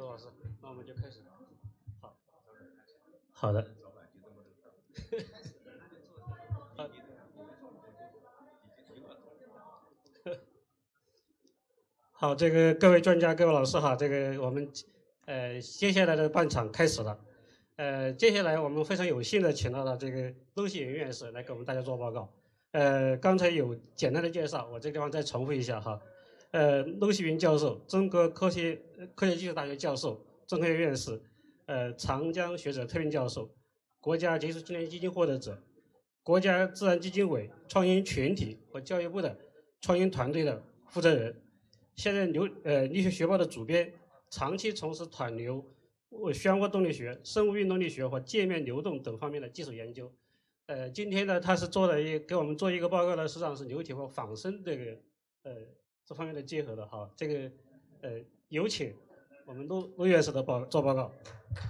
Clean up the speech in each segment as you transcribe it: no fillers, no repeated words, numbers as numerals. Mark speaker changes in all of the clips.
Speaker 1: 老师，那我们就开始。好，好的。好，这个各位专家、各位老师好，这个我们接下来的半场开始了。接下来我们非常有幸的请到了这个陆锡云院士来给我们大家做报告。刚才有简单的介绍，我这个地方再重复一下哈。陆锡云教授，中国科学技术大学教授、中科院院士，长江学者特聘教授，国家杰出青年基金获得者，国家自然基金委创新群体和教育部的创新团队的负责人。现在力学学报的主编，长期从事湍流、漩涡动力学、生物运动力学和界面流动等方面的技术研究。今天呢，他是给我们做一个报告呢，实际上是流体和仿生这方面的结合的哈。这个有请我们陆院士的做报告。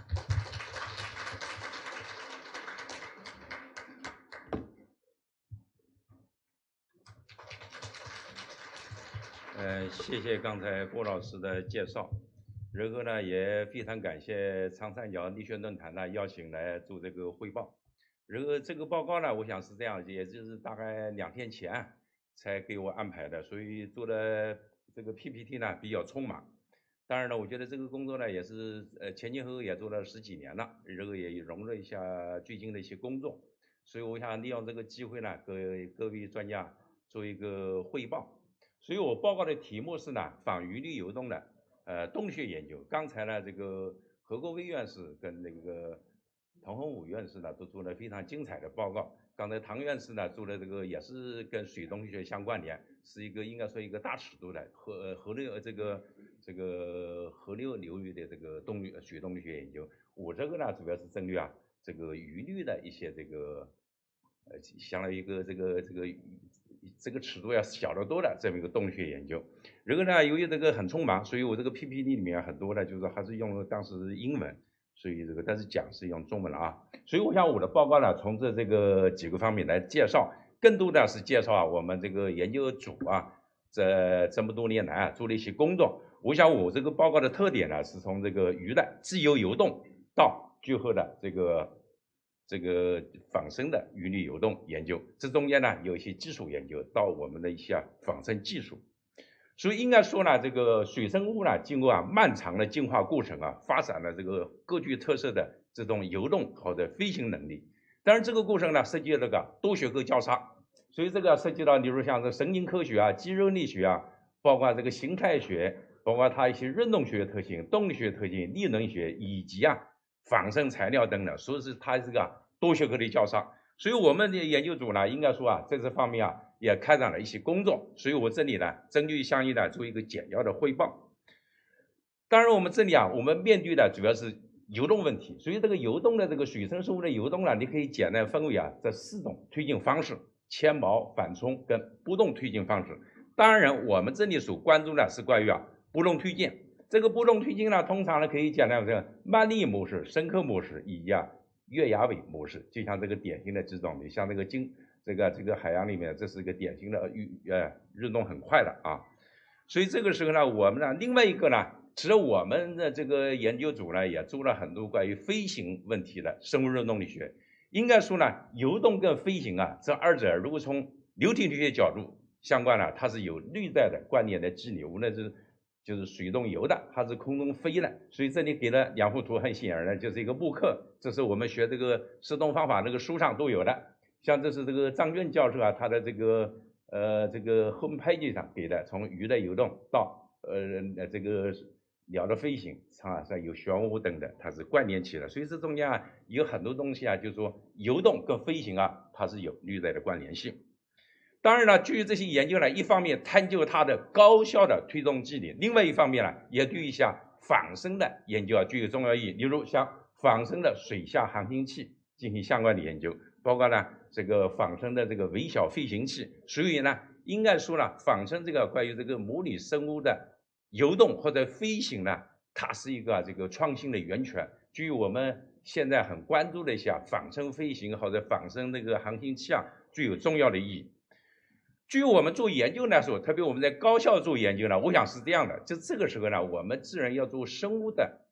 Speaker 2: 谢谢刚才郭老师的介绍，然后呢也非常感谢长三角力学论坛呢邀请来做这个汇报。然后这个报告呢，我想是这样，也就是大概2天前才给我安排的，所以做的这个 PPT 呢比较匆忙。当然了，我觉得这个工作呢也是前前后后也做了10几年了，然后也融入一下最近的一些工作，所以我想利用这个机会呢，各位专家做一个汇报。所以我报告的题目是呢，仿余力游动的动力学研究。刚才呢，这个何国威院士跟那个滕洪武院士呢都做了非常精彩的报告。刚才唐院士呢做的这个也是跟水动力学相关联，是一个应该说一个大尺度的河流流域的这个水动力学研究。我这个呢主要是针对这个余力的一些这个相当于一个这个尺度要小得多的这么一个动力学研究。然后呢，由于这个很匆忙，所以我这个 PPT 里面很多呢，就是还是用当时英文，所以但是讲是用中文了啊。所以我想我的报告呢，从这个几个方面来介绍，更多的是介绍我们这个研究组这么多年来做了一些工作。我想我这个报告的特点呢，是从这个鱼的自由游动到最后的这个仿生的余力游动研究，这中间呢有一些基础研究到我们的一些仿生技术。所以应该说呢，这个水生物呢经过漫长的进化过程发展了这个各具特色的这种游动或者飞行能力。当然这个过程呢涉及了这个多学科交叉，所以这个涉及到比如像这神经科学肌肉力学包括这个形态学，包括它一些运动学特性、动力学特性、力能学以及仿生材料等等，所以是它这个多学科的交叉。所以我们的研究组呢，应该说在这方面也开展了一些工作。所以我这里呢，针对相应的做一个简要的汇报。当然，我们这里我们面对的主要是游动问题。所以这个游动的这个水生生物的游动呢，你可以简单分为这4种推进方式：牵锚、反冲跟波动推进方式。当然，我们这里所关注的是关于波动推进。这个波动推进呢，通常呢可以简单这个曼粒模式、深刻模式以及月牙尾模式，就像这个典型的几种，你像这个海洋里面，这是一个典型的运动很快的所以这个时候呢，我们呢另外一个呢，其实我们的这个研究组呢也做了很多关于飞行问题的生物运动力学。应该说呢，游动跟飞行这二者如果从流体力学角度相关它是有内在的关联的机理，无论是就是水中游的还是空中飞的。所以这里给了2幅图，很显然的就是一个木刻，这是我们学这个失动方法那个书上都有的。像这是这个张俊教授他的这个homepage 上给的，从鱼的游动到这个鸟的飞行上有漩涡等等，它是关联起来。所以这中间有很多东西就是说游动跟飞行它是有内在的关联性。当然了，基于这些研究呢，一方面探究它的高效的推动机理，另外一方面呢，也对一项仿生的研究具有重要意义。例如像仿生的水下航行器进行相关的研究，包括呢这个仿生的这个微小飞行器。所以呢，应该说呢，仿生这个关于这个模拟生物的游动或者飞行呢，它是一个这个创新的源泉。基于我们现在很关注的一项仿生飞行或者仿生那个航行器具有重要的意义。据我们做研究来说，特别我们在高校做研究呢，我想是这样的，就这个时候呢，我们自然要做生物的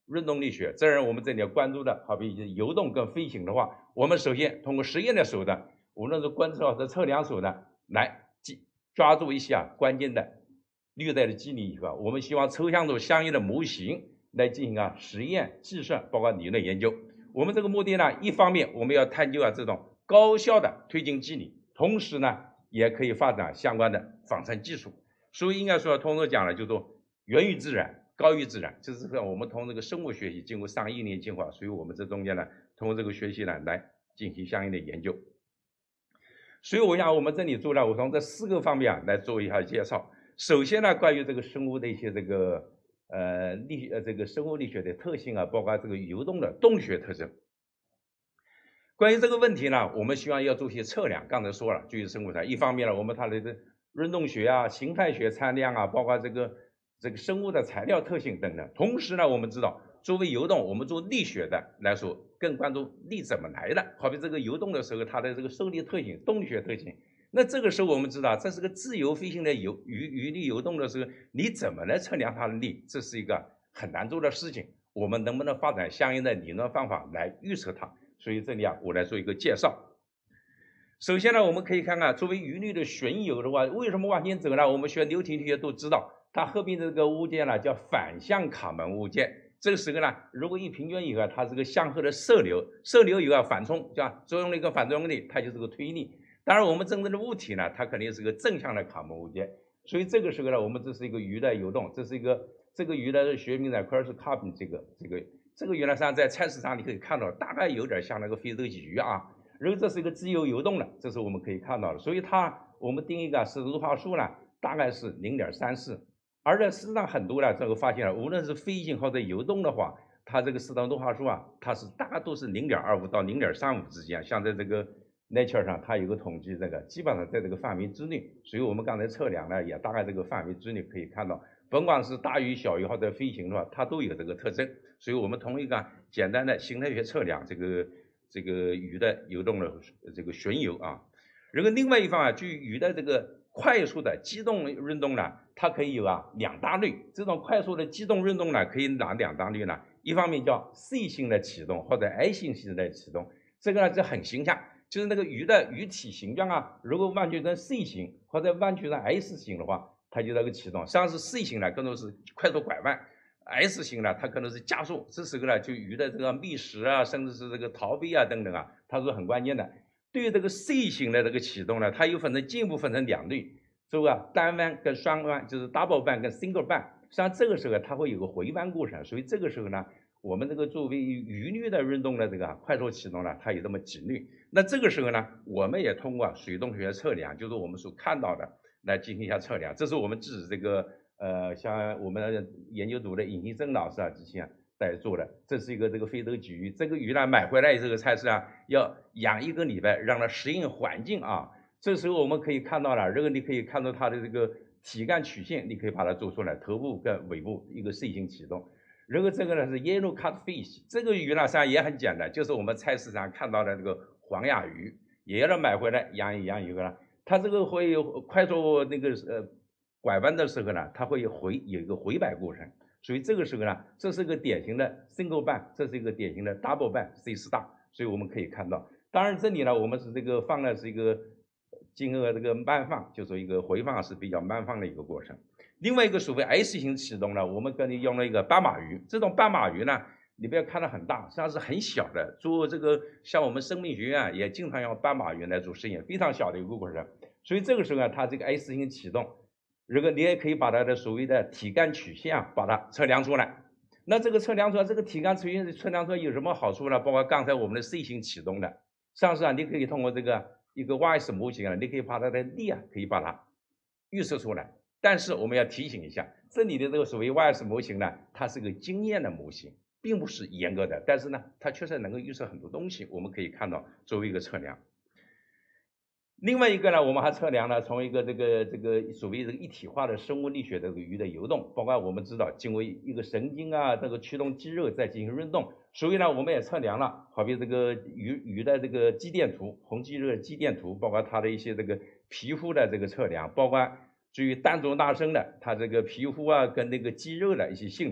Speaker 2: 运动力学。自然我们这里要关注的，好比游动跟飞行的话，我们首先通过实验的手段，无论是观测或者测量手段，来抓住一些关键的履带的机理以后，我们希望抽象出相应的模型来进行实验计算，包括理论研究。我们这个目的呢，一方面我们要探究这种高效的推进机理，同时呢也可以发展相关的仿生技术。所以应该说，通俗讲了，就说源于自然，高于自然，就是我们通过这个生物学习经过上亿年进化，所以我们这中间呢，通过这个学习呢来进行相应的研究。所以我想我们这里做了，我从这4个方面来做一下介绍。首先呢，关于这个生物的一些这个生物力学的特性包括这个游动的动学特征。关于这个问题呢，我们希望要做些测量。刚才说了，就生物上，一方面呢，我们它的运动学形态学参量包括这个生物的材料特性等等。同时呢，我们知道作为游动，我们做力学的来说，更关注力怎么来的。好比这个游动的时候，它的这个受力特性、动力学特性。那这个时候我们知道，这是个自由飞行的鱼力游动的时候，你怎么来测量它的力？这是一个很难做的事情。我们能不能发展相应的理论方法来预测它？所以这里我来做一个介绍。首先呢，我们可以看看作为鱼力的旋游的话，为什么往前走呢？我们学流体力学都知道，它后边的这个物件呢叫反向卡门物件。这个时候呢，如果一平均以后，它是个向后的射流，射流以后反冲，叫作用力跟反作用力，它就是个推力。当然，我们真正的物体呢，它肯定是个正向的卡门物件。所以这个时候呢，我们这是一个鱼的游动，这个鱼的学名呢 ，Cross Carbon 这个鱼呢，实际上在菜市场你可以看到，大概有点像那个非洲鲫鱼如果这是一个自由游动的，这是我们可以看到的。所以我们定一个湿度化数呢，大概是0.34。而在事实上很多呢，这个发现了，无论是飞行或者游动的话，它这个湿度化数它是大概都是0.25到0.35之间。像在这个 Nature 上，它有个统计，这个基本上在这个范围之内。所以我们刚才测量呢，也大概这个范围之内可以看到，甭管是大鱼、小鱼或者飞行的话，它都有这个特征。所以我们通过一个简单的形态学测量这个鱼的游动的这个旋游然后另外一方面，就鱼的这个快速的机动运动呢，它可以有2大类。这种快速的机动运动呢，可以哪2大类呢？一方面叫 C 型的启动或者 I 型的启动，这个呢就很形象，就是那个鱼的鱼体形状如果弯曲成 C 型或者弯曲成 S 型的话，它就那个启动。实际上是 C 型呢，更多是快速拐弯。S 型呢，它可能是加速，这时候呢，就鱼的这个觅食甚至是这个逃避等等它是很关键的。对于这个 C 型的这个启动呢，它又进一步分成2类，这个单弯跟双弯，就是 double 半跟 single 半。实际上这个时候它会有个回弯过程，所以这个时候呢，我们这个作为鱼类的运动的这个快速启动呢，它有这么几类。那这个时候呢，我们也通过水动学测量，就是我们所看到的来进行一下测量。这是我们自己这个像我们研究组的尹新生老师之前在做的。这是一个这个非洲鲫鱼，这个鱼呢买回来这个菜市要养1个礼拜，让它适应环境这时候我们可以看到了，如果你可以看到它的这个体干曲线，你可以把它做出来，头部跟尾部一个 C 型启动。然后这个呢是 Yellow Catfish， 这个鱼呢实际上也很简单，就是我们菜市场看到的这个黄亚鱼，也要买回来养一个呢，它这个会快速那个拐弯的时候呢，它会有一个回摆过程。所以这个时候呢，这是一个典型的 single 半，这是一个典型的 double 半 C star。所以我们可以看到，当然这里呢，我们是这个放的是一个经过这个慢放，就是一个回放是比较慢放的一个过程。另外一个所谓 S 型启动呢，我们跟你用了一个斑马鱼。这种斑马鱼呢，你不要看它很大，实际上是很小的。做这个像我们生命学院也经常用斑马鱼来做实验，非常小的一个过程。所以这个时候呢，它这个 S 型启动，如果你也可以把它的所谓的体干曲线把它测量出来。那这个测量出来，这个体干曲线测量出来有什么好处呢？包括刚才我们的 C 型启动的，上次你可以通过这个一个 YS 模型你可以把它的力可以把它预测出来。但是我们要提醒一下，这里的这个所谓 YS 模型呢，它是个经验的模型，并不是严格的，但是呢，它确实能够预测很多东西，我们可以看到作为一个测量。另外一个呢，我们还测量了从一个这个所谓这个一体化的生物力学的这个鱼的游动，包括我们知道经过一个神经这个驱动肌肉再进行运动，所以呢我们也测量了，好比这个鱼的这个肌电图，红肌肉的肌电图，包括它的一些这个皮肤的这个测量，包括至于单足大生的它这个皮肤跟那个肌肉的一些性能，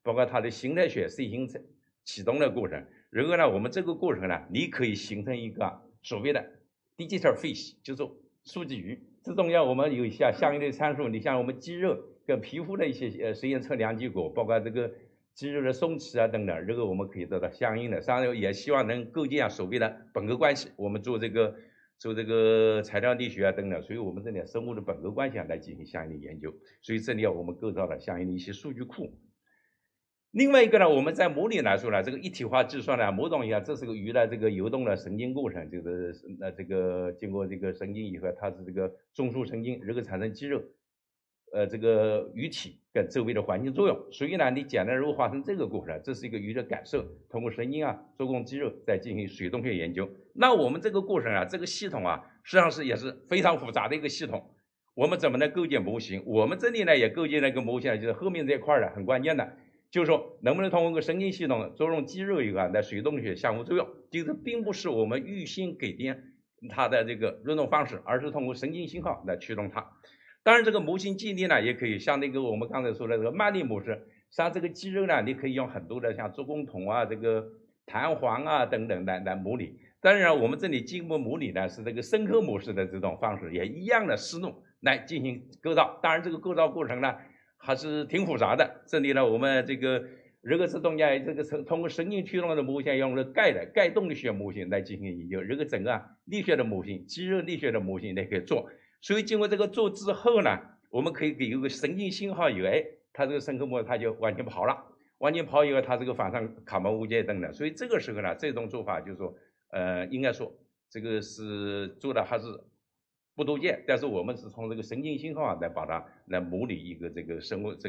Speaker 2: 包括它的心态学 C 型启动的过程。然后呢，我们这个过程呢，你可以形成一个所谓的 digital fish， 就是数据鱼。这中间我们有一些相应的参数，你像我们肌肉跟皮肤的一些实验测量结果，包括这个肌肉的松弛啊等等，这个我们可以得到相应的。当然也希望能构建所谓的本格关系。我们做这个材料力学啊等等，所以我们这里生物的本格关系来进行相应的研究。所以这里我们构造了相应的一些数据库。另外一个呢，我们在模拟来说呢，这个一体化计算呢，模拟一下，这是个鱼的这个游动的神经过程，就是这个经过这个神经以后，它是这个中枢神经，然后产生肌肉，这个鱼体跟周围的环境作用。所以呢，你简单如果发生这个过程，这是一个鱼的感受，通过神经啊，做工肌肉再进行水动学研究。那我们这个过程啊，这个系统啊，实际上也是非常复杂的一个系统。我们怎么能构建模型？我们这里呢也构建了一个模型，就是后面这块的很关键的。就是说，能不能通过个神经系统作用肌肉以外，来水动学相互作用？就是并不是我们预先给定它的这个运动方式，而是通过神经信号来驱动它。当然，这个模型建立呢，也可以像那个我们刚才说的这个慢力模式，实际上这个肌肉呢，你可以用很多的像做工筒啊、这个弹簧啊等等来模拟。当然，我们这里进一步模拟呢是这个深刻模式的这种方式，也一样的思路来进行构造。当然，这个构造过程呢，还是挺复杂的。这里呢，我们这个如果是中间这个通过神经驱动的模型，用了钙动力学模型来进行研究，这个整个力学的模型、肌肉力学的模型也可以做。所以经过这个做之后呢，我们可以给一个神经信号以后，它这个深刻模式它就完全跑了，完全跑以后，它这个反向卡门无界等等。所以这个时候呢，这种做法就是说，应该说这个是做的还是不多见，但是我们是从这个神经信号啊来把它来模拟一个这个生物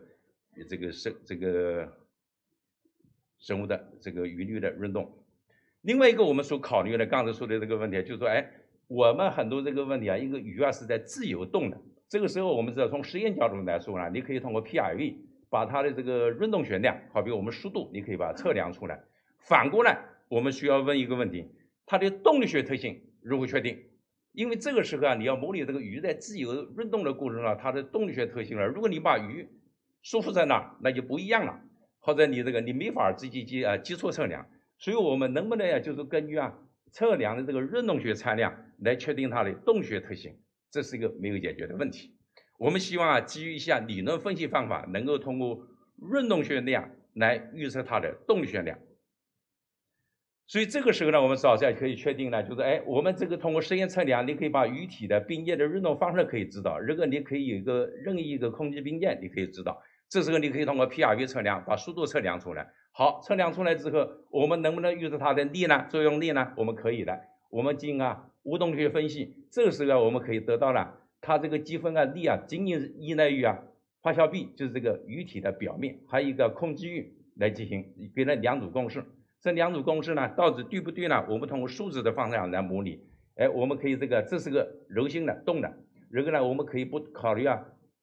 Speaker 2: 生物的这个余律的运动。另外一个我们所考虑的刚才说的这个问题，就是说，我们很多这个问题啊，一个鱼啊是在自由动的，这个时候我们知道从实验角度来说呢，你可以通过 PRV 把它的这个运动学量，好比我们速度，你可以把它测量出来。反过来，我们需要问一个问题，它的动力学特性如何确定？因为这个时候啊，你要模拟这个鱼在自由运动的过程中，它的动力学特性了。如果你把鱼束缚在那儿，那就不一样了，或者你没法自己基础测量。所以我们能不能就是根据测量的这个运动学参量来确定它的动力学特性？这是一个没有解决的问题。我们希望基于一下理论分析方法，能够通过运动学量来预测它的动力学量。所以这个时候呢，我们早上可以确定呢，就是我们这个通过实验测量，你可以把鱼体的并界的运动方式可以知道。如果你可以有一个任意一个空气并界，你可以知道。这时候你可以通过 PRV 测量把速度测量出来。好，测量出来之后，我们能不能预测它的力呢？作用力呢？我们可以的。我们进行无动力学分析，这个时候我们可以得到了它这个积分力仅仅依赖于发酵壁，就是这个鱼体的表面，还有一个空气域来进行，给了两组公式。这两组公式呢，到底对不对呢？我们通过数字的方向来模拟。我们可以这是个柔性的动的，然后呢，我们可以考虑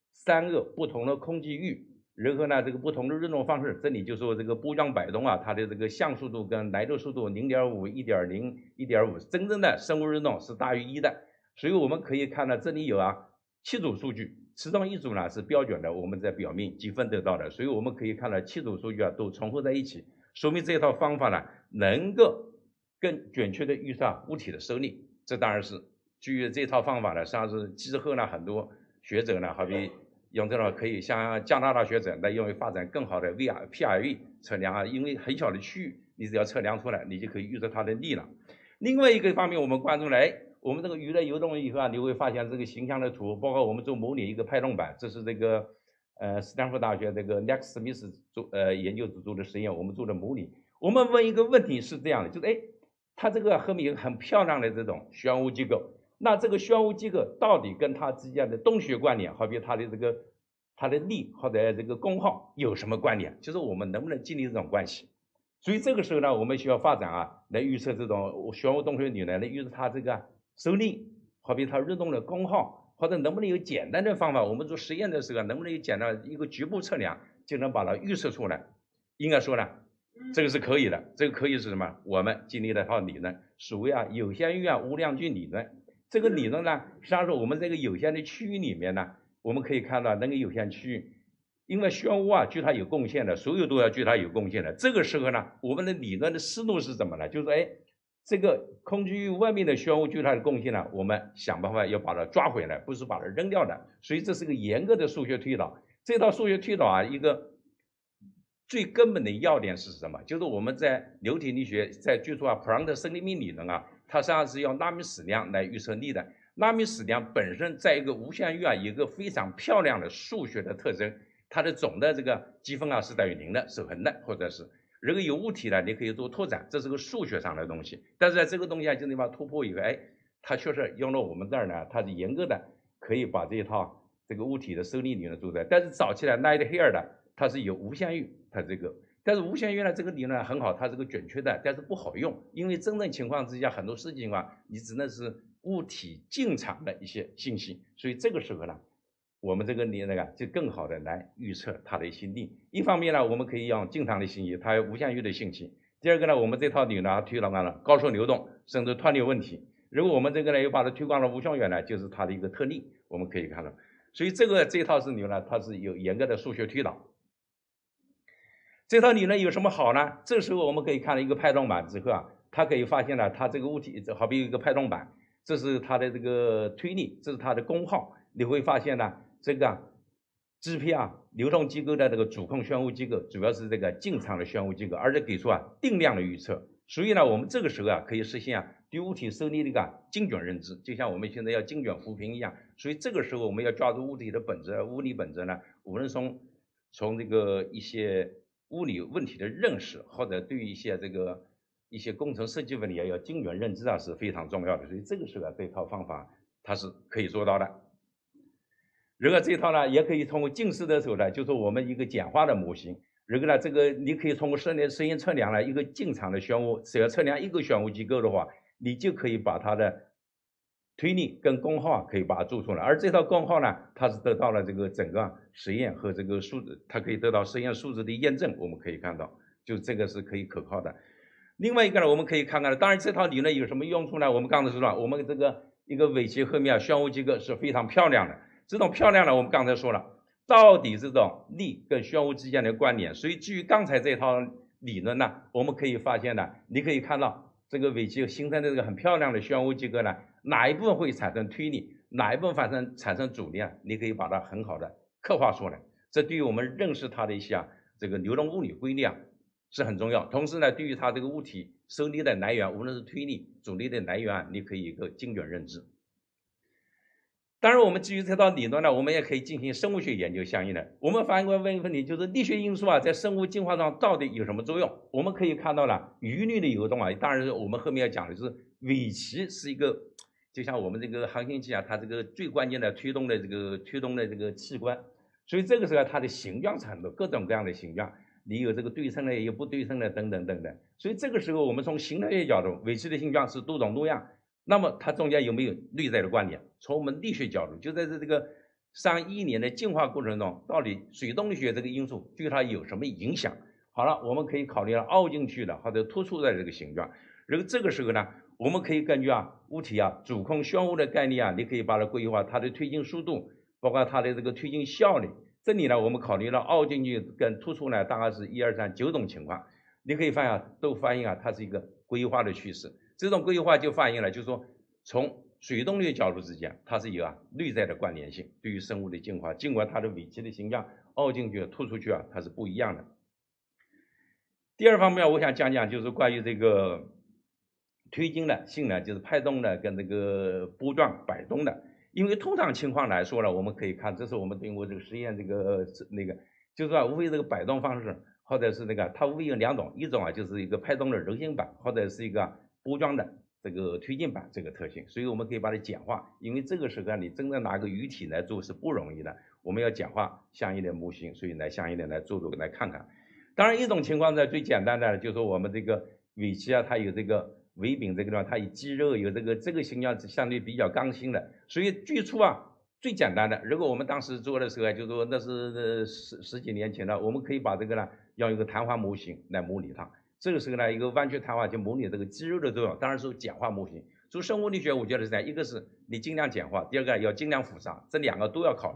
Speaker 2: 3个不同的空气域，然后呢，这个不同的运动方式，这里就说这个波状摆动它的这个相速度跟来的速度0.5、1.0、1.5，真正的生物运动是大于1的。所以我们可以看到这里有7组数据，其中一组呢是标准的，我们在表面积分得到的，所以我们可以看到7组数据都重合在一起。说明这套方法呢，能够更准确的预测物体的受力。这当然是基于这套方法呢，实际上是之后呢，很多学者呢，好比用这种可以像加拿大学者来用于发展更好的 PRV 测量因为很小的区域，你只要测量出来，你就可以预测它的力了。另外一个方面，我们关注我们这个鱼的游动以后你会发现这个形象的图，包括我们做模拟一个拍动板，这是这个。斯坦福大学这个 Next Smith 研究组做的实验，我们做的模拟。我们问一个问题是这样的，就是它这个后面有很漂亮的这种漩涡机构，那这个漩涡机构到底跟它之间的动学关联，好比它的力或者这个功耗有什么关联？就是我们能不能建立这种关系？所以这个时候呢，我们需要发展来预测这种漩涡动学理论，来预测它这个受力，好比它运动的功耗。或者能不能有简单的方法？我们做实验的时候，能不能有简单一个局部测量就能把它预测出来？应该说呢，这个是可以的。这个可以是什么？我们建立了一套理论，所谓有限域无量距理论。这个理论呢，实际上是我们这个有限的区域里面呢，我们可以看到那个有限区域， 因为漩涡啊对它有贡献的，所有都要对它有贡献的。这个时候呢，我们的理论的思路是怎么呢？就是说，哎，这个空气域外面的漩涡对它的贡献呢，我们想办法要把它抓回来，不是把它扔掉的。所以这是个严格的数学推导。这套数学推导啊，一个最根本的要点是什么？就是我们在流体力学在最初啊，普朗克生理命理论啊，它实际上是用纳米矢量来预测力的。纳米矢量本身在一个无限域啊，有一个非常漂亮的数学的特征，它的总的这个积分啊是等于0的，守恒的，或者是如果有物体呢，你可以做拓展，这是个数学上的东西。但是在这个东西啊，就地方突破一个，哎，它确实用到我们这儿呢，它是严格的可以把这一套这个物体的受力理论做出来。但是早期的 Nighthare 的它是有无限域，它这个。但是无限域呢，这个理论很好，它是个准确的，但是不好用，因为真正情况之下，很多实际情况你只能是物体进场的一些信息，所以这个时候呢，我们这个理论啊，就更好的来预测它的一些力。一方面呢，我们可以用进场的信息，它有无限域的信息；第二个呢，我们这套理论推导完了高速流动，甚至湍流问题。如果我们这个呢又把它推广到无限远呢，就是它的一个特例，我们可以看到。所以这套是理论呢，它是有严格的数学推导。这套理论有什么好呢？这时候我们可以看到一个派动板之后啊，它可以发现了它这个物体，好比有一个派动板，这是它的这个推力，这是它的功耗。你会发现呢，这个GP 啊，流动机构的这个主控漩涡机构，主要是这个进场的漩涡机构，而且给出定量的预测。所以呢，我们这个时候啊，可以实现对物体受力的一个精准认知，就像我们现在要精准扶贫一样。所以这个时候我们要抓住物体的本质，物理本质呢，无论从这个一些物理问题的认识，或者对于一些工程设计问题要精准认知啊，是非常重要的。所以这个时候啊，这套方法它是可以做到的。如果这套呢，也可以通过近视的时候呢，就是我们一个简化的模型。如果呢，这个你可以通过声音测量呢，一个进场的漩涡，只要测量一个漩涡机构的话，你就可以把它的推力跟功耗可以把它做出来。而这套功耗呢，它是得到了这个整个实验和这个数字，它可以得到实验数字的验证。我们可以看到，就这个是可以可靠的。另外一个呢，我们可以看看，当然这套理论有什么用处呢？我们刚才说了，我们这个一个尾鳍后面漩涡机构是非常漂亮的。这种漂亮呢，我们刚才说了，到底这种力跟漩涡之间的关联。所以基于刚才这套理论呢，我们可以发现呢，你可以看到这个尾鳍形成的这个很漂亮的漩涡机构呢，哪一部分会产生推力，哪一部分产生阻力啊？你可以把它很好的刻画出来。这对于我们认识它的一些这个流动物理规律啊是很重要。同时呢，对于它这个物体受力的来源，无论是推力、阻力的来源啊，你可以有一个精准认知。当然，我们基于这套理论呢，我们也可以进行生物学研究相应的。我们反过来问一个问题，就是力学因素啊，在生物进化上到底有什么作用？我们可以看到了余律的游动啊，当然我们后面要讲的就是尾鳍是一个，就像我们这个航行器啊，它这个最关键的推动的这个器官。所以这个时候它的形状产生各种各样的形状，你有这个对称的，也有不对称的，等等等等。所以这个时候我们从形态学角度，尾鳍的形状是多种多样。那么它中间有没有内在的关联？从我们力学角度，就在这个上亿年的进化过程中，到底水动力学这个因素对它有什么影响？好了，我们可以考虑凹进去的或者突出的这个形状。然后这个时候呢，我们可以根据物体主控漩涡的概念你可以把它规划它的推进速度，包括它的这个推进效率。这里呢，我们考虑了凹进去跟突出呢，大概是1、2、3、9种情况。你可以发现都反映它是一个规划的趋势。这种规划就反映了，就是说从水动力的角度之间，它是有内在的关联性。对于生物的进化，尽管它的尾鳍的形状凹进去、突出去它是不一样的。第二方面，我想讲讲就是关于这个推进的性能，就是派动的跟这个波状摆动的。因为通常情况来说呢，我们可以看，这是我们对我这个实验就是说无非这个摆动方式，或者是它无非有2种，一种就是一个派动的柔性板，或者是一个波状的这个推进板这个特性。所以我们可以把它简化，因为这个时候你真正拿个鱼体来做是不容易的，我们要简化相应的模型，所以相应的来做来看看。当然一种情况呢，最简单的就是我们这个尾鳍它有这个尾柄这个地方，它有肌肉，有这个形状是相对比较刚性的。所以最初最简单的，如果我们当时做的时候就是说那是十几年前了，我们可以把这个用一个弹簧模型来模拟它。这个时候呢，一个弯曲弹簧就模拟这个肌肉的作用，当然是简化模型。做生物力学，我觉得是这样，一个是你尽量简化，第二个要尽量复杂，这2个都要考虑。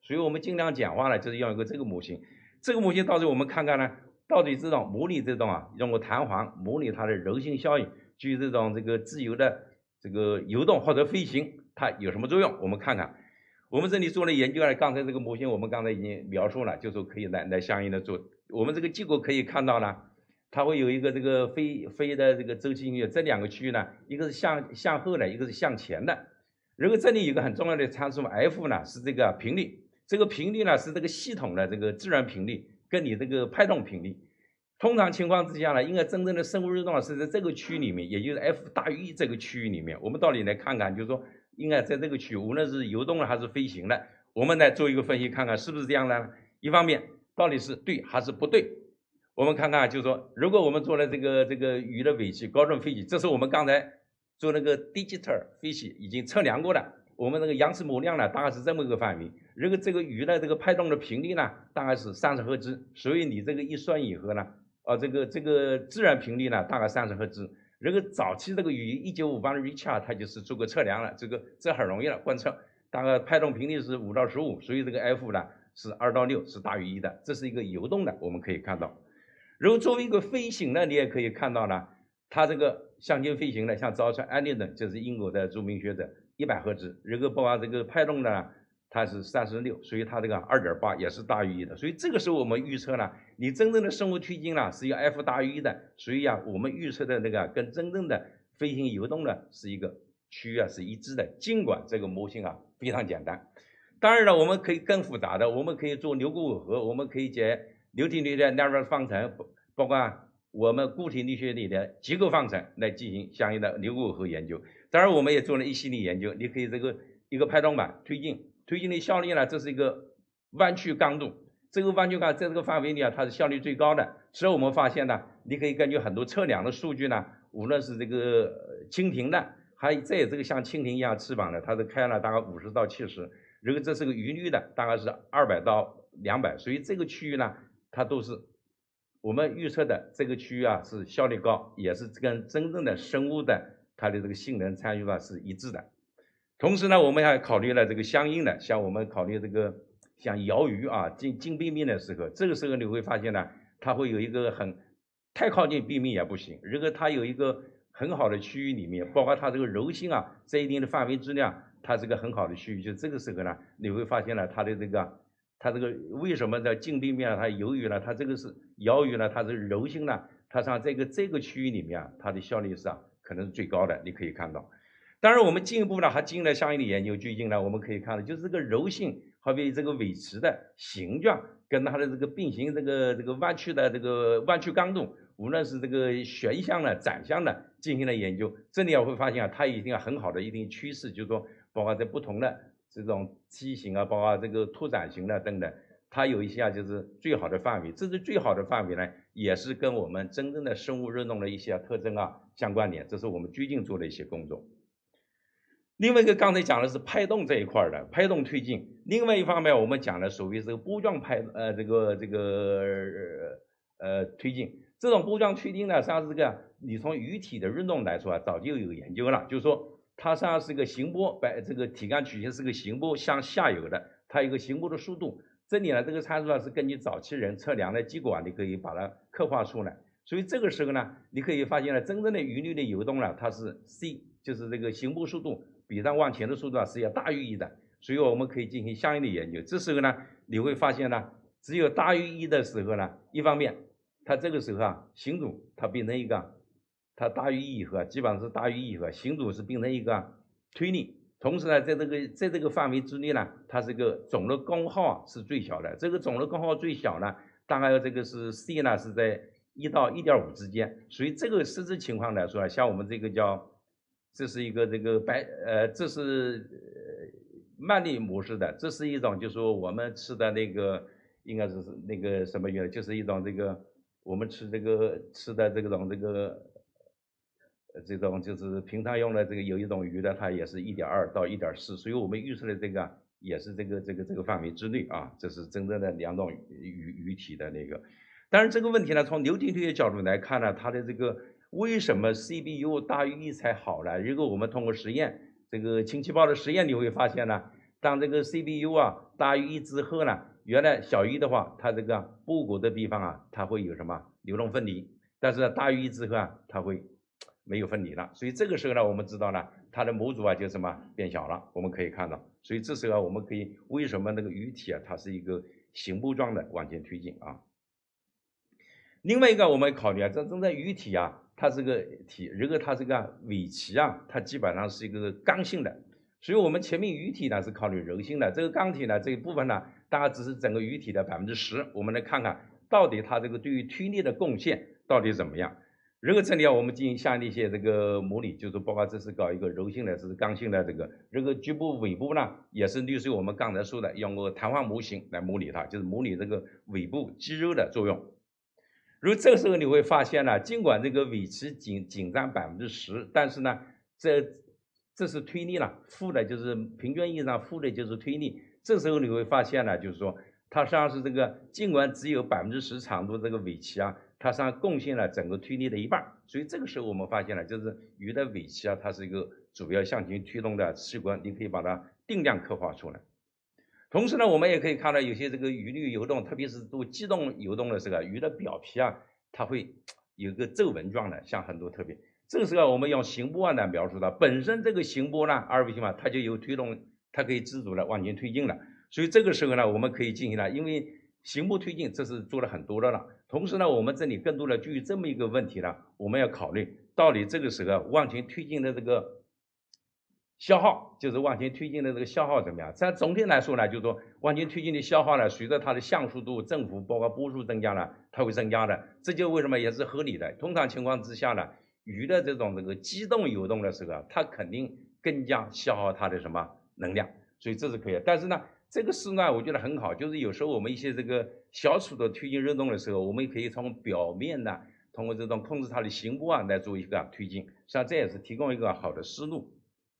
Speaker 2: 所以我们尽量简化呢，就是用一个这个模型。这个模型到时候我们看看呢，到底这种模拟这种用个弹簧模拟它的柔性效应，基于这种这个自由的这个游动或者飞行，它有什么作用？我们看看。我们这里做了研究呢，刚才这个模型我们刚才已经描述了，就说可以来相应的做。我们这个结果可以看到呢，它会有一个这个飞的这个周期音乐，这两个区域呢，一个是向后的，一个是向前的。然后这里有一个很重要的参数 F 呢是这个频率，这个频率呢是这个系统的这个自然频率跟你这个派动频率。通常情况之下呢，应该真正的生物运动是在这个区域里面，也就是 F 大于 E 这个区域里面。我们到底来看看，就是说应该在这个区域，无论是游动的还是飞行的，我们来做一个分析，看看是不是这样的呢？一方面到底是对还是不对？我们看看，就是说，如果我们做了这个鱼的尾鳍高振飞起，这是我们刚才做那个 digital 飞起已经测量过的，我们那个杨氏模量呢，大概是这么一个范围。如果这个鱼的这个派动的频率呢，大概是30赫兹，所以你这个一算以后呢，这个自然频率呢，大概30赫兹。如果早期这个鱼1958的 Richard 他就是做过测量了，这很容易了，观测大概派动频率是5到15，所以这个 F 呢是2到6，是大于1的，这是一个游动的，我们可以看到。如果作为一个飞行呢，你也可以看到呢，它这个向前飞行的，像早川安利顿，就是英国的著名学者，100赫兹。如果包括这个派动的呢，它是36，所以它这个2.8也是大于1的。所以这个时候我们预测呢，你真正的生物推进呢是要 F 大于1的，所以我们预测的那个跟真正的飞行游动呢是一个区域是一致的。尽管这个模型非常简单，当然了，我们可以更复杂的，我们可以做牛骨吻合，我们可以解流体力的 Navier 方程，包括我们固体力学里的结构方程来进行相应的牛骨吻合研究。当然，我们也做了一系列研究，你可以这个一个派动板推进的效率呢，这是一个弯曲刚度，这个弯曲刚在这个范围里它是效率最高的。所以我们发现呢，你可以根据很多测量的数据呢，无论是这个蜻蜓的，还有这个像蜻蜓一样翅膀的，它是开了大概50到70。如果这是个鱼率的，大概是200到200，所以这个区域呢，它都是我们预测的这个区域是效率高，也是跟真正的生物的它的这个性能参与是一致的。同时呢，我们还考虑了这个相应的，像我们考虑这个像鳐鱼近冰面的时候，这个时候你会发现呢，它会有一个太靠近冰面也不行。如果它有一个很好的区域里面，包括它这个柔性在一定的范围之内，它是个很好的区域。就这个时候呢，你会发现呢，它这个为什么在近冰面它由于呢，它这个是鳐鱼呢，它这个柔性呢，它上这个区域里面它的效率是可能是最高的，你可以看到。当然，我们进一步呢还进行了相应的研究。最近呢，我们可以看到，就是这个柔性，好比这个尾鳍的形状跟它的这个并行这个弯曲的这个弯曲刚度，无论是这个旋向的、展向的进行了研究。这里我会发现它一定很好的一定趋势，就是说，包括在不同的这种畸形包括这个拓展型的等等，它有一些就是最好的范围。这是最好的范围呢，也是跟我们真正的生物运动的一些特征相关联。这是我们最近做的一些工作。另外一个刚才讲的是派动这一块的派动推进，另外一方面我们讲的所谓这个波状推进。这种波状推进呢，实际上是你从鱼体的运动来说早就有研究了，就是说它实际上是个行波，这个体干曲线是个行波向下游的，它有一个行波的速度。这里呢，这个参数是根据早期人测量的结果你可以把它刻画出来。所以这个时候呢，你可以发现呢，真正的鱼类的游动呢，它是 c， 就是这个行波速度比上往前的速度是要大于1的，所以我们可以进行相应的研究。这时候呢，你会发现呢，只有大于1的时候呢，一方面它这个时候行阻它变成一个，它大于1以后基本上是大于1以后，行阻是变成一个推力。同时呢，在这个范围之内呢，它这个总的功耗是最小的。这个总的功耗最小呢，大概这个是 c 呢是在1到 1.5 之间。所以这个实质情况来说像我们这个这是一个这是慢力模式的，这是一种就是说我们吃的那个应该是那个什么鱼，就是一种这个我们吃的这种就是平常用的这个有一种鱼的，它也是1.2到1.4，所以我们预测的这个也是这个范围之内这是真正的2种鱼体的那个。当然这个问题呢，从流体力学角度来看呢，它的这个为什么 CBU 大于1才好呢？如果我们通过实验，这个氢气泡的实验，你会发现呢，当这个 CBU 大于1之后呢，原来小于1的话，它这个波谷的地方啊，它会有什么流动分离，但是大于1之后啊，它会没有分离了。所以这个时候呢，我们知道呢，它的模组啊就什么变小了，我们可以看到。所以这时候我们可以为什么那个鱼体啊，它是一个行步状的往前推进啊。另外一个我们考虑啊，这鱼体啊，它是个体，如果它这个尾鳍啊，它基本上是一个刚性的，所以我们前面鱼体呢是考虑柔性的，这个刚体呢这一部分呢，大概只是整个鱼体的10%，我们来看看到底它这个对于推力的贡献到底怎么样。如果这里啊，我们进行像一些这个模拟，就是包括这是搞一个柔性的，这是刚性的这个，这个局部尾部呢，也是类似于我们刚才说的，用个弹簧模型来模拟它，就是模拟这个尾部肌肉的作用。如果这个时候你会发现呢，尽管这个尾鳍仅占10%，但是呢，这是推力了，负的就是平均意义上负的就是推力。这时候你会发现呢，就是说它实际上是这个尽管只有10%长度这个尾鳍啊，它实际上贡献了整个推力的1半。所以这个时候我们发现了，就是鱼的尾鳍啊，它是一个主要向前推动的器官，你可以把它定量刻画出来。同时呢，我们也可以看到有些这个鱼类游动，特别是做机动游动的时候，鱼的表皮啊，它会有个皱纹状的，像很多特别。这个时候我们用行波来描述它，本身这个行波呢，2维行嘛，它就有推动，它可以自主的往前推进了。所以这个时候呢，我们可以进行了，因为行波推进这是做了很多的了。同时呢，我们这里更多的就有这么一个问题呢，我们要考虑到底这个时候往前推进的这个消耗，就是往前推进的这个消耗怎么样？在总体来说呢，就是说往前推进的消耗呢，随着它的像素度、振幅包括波速增加呢，它会增加的。这就为什么也是合理的。通常情况之下呢，鱼的这个机动游动的时候，它肯定更加消耗它的什么能量，所以这是可以的。但是呢，这个事呢，我觉得很好，就是有时候我们一些这个小尺的推进运动的时候，我们也可以从表面呢，通过这种控制它的行波啊来做一个推进，实际上这也是提供一个好的思路。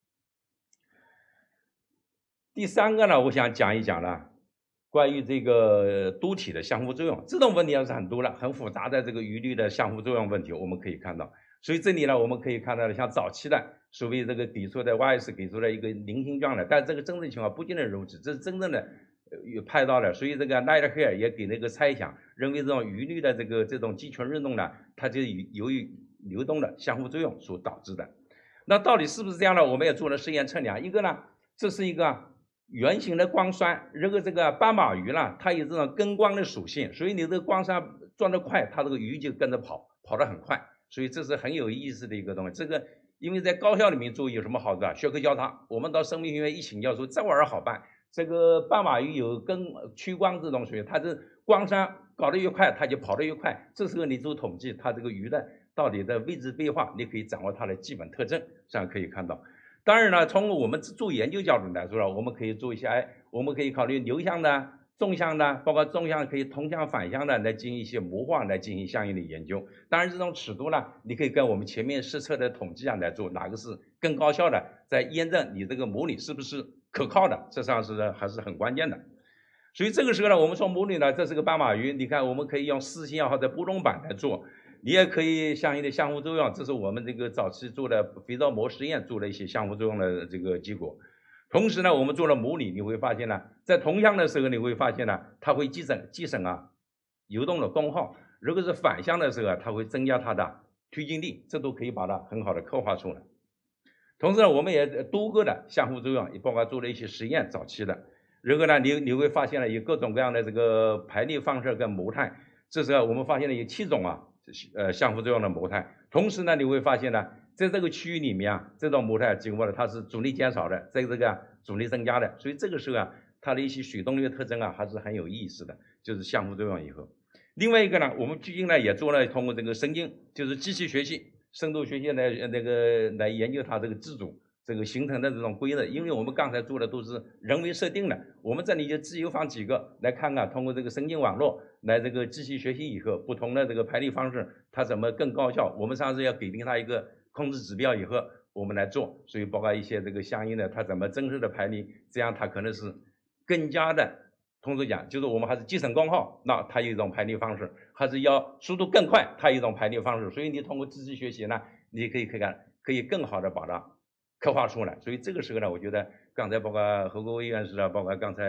Speaker 2: 第3个呢，我想讲一讲呢，关于这个多体的相互作用，这种问题还是很多了，很复杂的这个鱼类的相互作用问题，我们可以看到。所以这里呢，我们可以看到的，像早期的所谓这个给出的 YS 给出了一个菱形状的，但这个真正情况不尽然如此，这是真正的有拍到的。所以这个 Lighthier 也给那个猜想，认为这种鱼类的这种肌群运动呢，它就由于流动的相互作用所导致的。那到底是不是这样呢？我们也做了实验测量，一个呢，这是一个圆形的光栓，如果这个斑马鱼呢，它有这种跟光的属性，所以你这个光栓转得快，它这个鱼就跟着跑得很快，所以这是很有意思的一个东西。这个因为在高校里面做有什么好处啊？学科交叉，我们到生命学院一请教说这玩意儿好办，这个斑马鱼有跟趋光这种属性，它这光栓搞得越快，它就跑得越快。这时候你做统计，它这个鱼的到底的位置变化，你可以掌握它的基本特征，这样可以看到。当然呢，从我们做研究角度来说，我们可以做一些，我们可以考虑流向的、纵向的，包括纵向可以同向反向的来进行一些模化，来进行相应的研究。当然，这种尺度呢，你可以跟我们前面实测的统计来做，哪个是更高效的，在验证你这个模拟是不是可靠的，这上是还是很关键的。所以这个时候呢，我们说模拟呢，这是个斑马鱼，你看我们可以用视线或者波动板来做。你也可以相应的相互作用，这是我们这个早期做的肥皂膜实验做了一些相互作用的这个结果。同时呢，我们做了模拟，你会发现呢，在同向的时候，你会发现呢，它会节省啊游动的功耗；如果是反向的时候，它会增加它的推进力，这都可以把它很好的刻画出来。同时呢，我们也多个的相互作用，也包括做了一些实验，早期的。如果呢，你会发现呢，有各种各样的这个排列方式跟模态，这时候我们发现了有7种啊。相互作用的模态，同时呢，你会发现呢，在这个区域里面啊，这种模态经过了它是阻力减少的，在这个阻力增加的，所以这个时候啊，它的一些水动力的特征啊，还是很有意思的，就是相互作用以后。另外一个呢，我们最近呢也做了通过这个神经，就是机器学习、深度学习来研究它这个自主这个形成的这种规则，因为我们刚才做的都是人为设定的，我们这里就自由放几个来看看，通过这个神经网络来这个机器学习以后，不同的这个排列方式它怎么更高效，我们上次要给定它一个控制指标以后，我们来做，所以包括一些这个相应的它怎么真实的排列，这样它可能是更加的，通俗讲就是我们还是节省功耗，那它有一种排列方式，还是要速度更快，它有一种排列方式，所以你通过机器学习呢，你可以更好的把它刻画出来，所以这个时候呢，我觉得刚才包括侯国威院士啊，包括刚才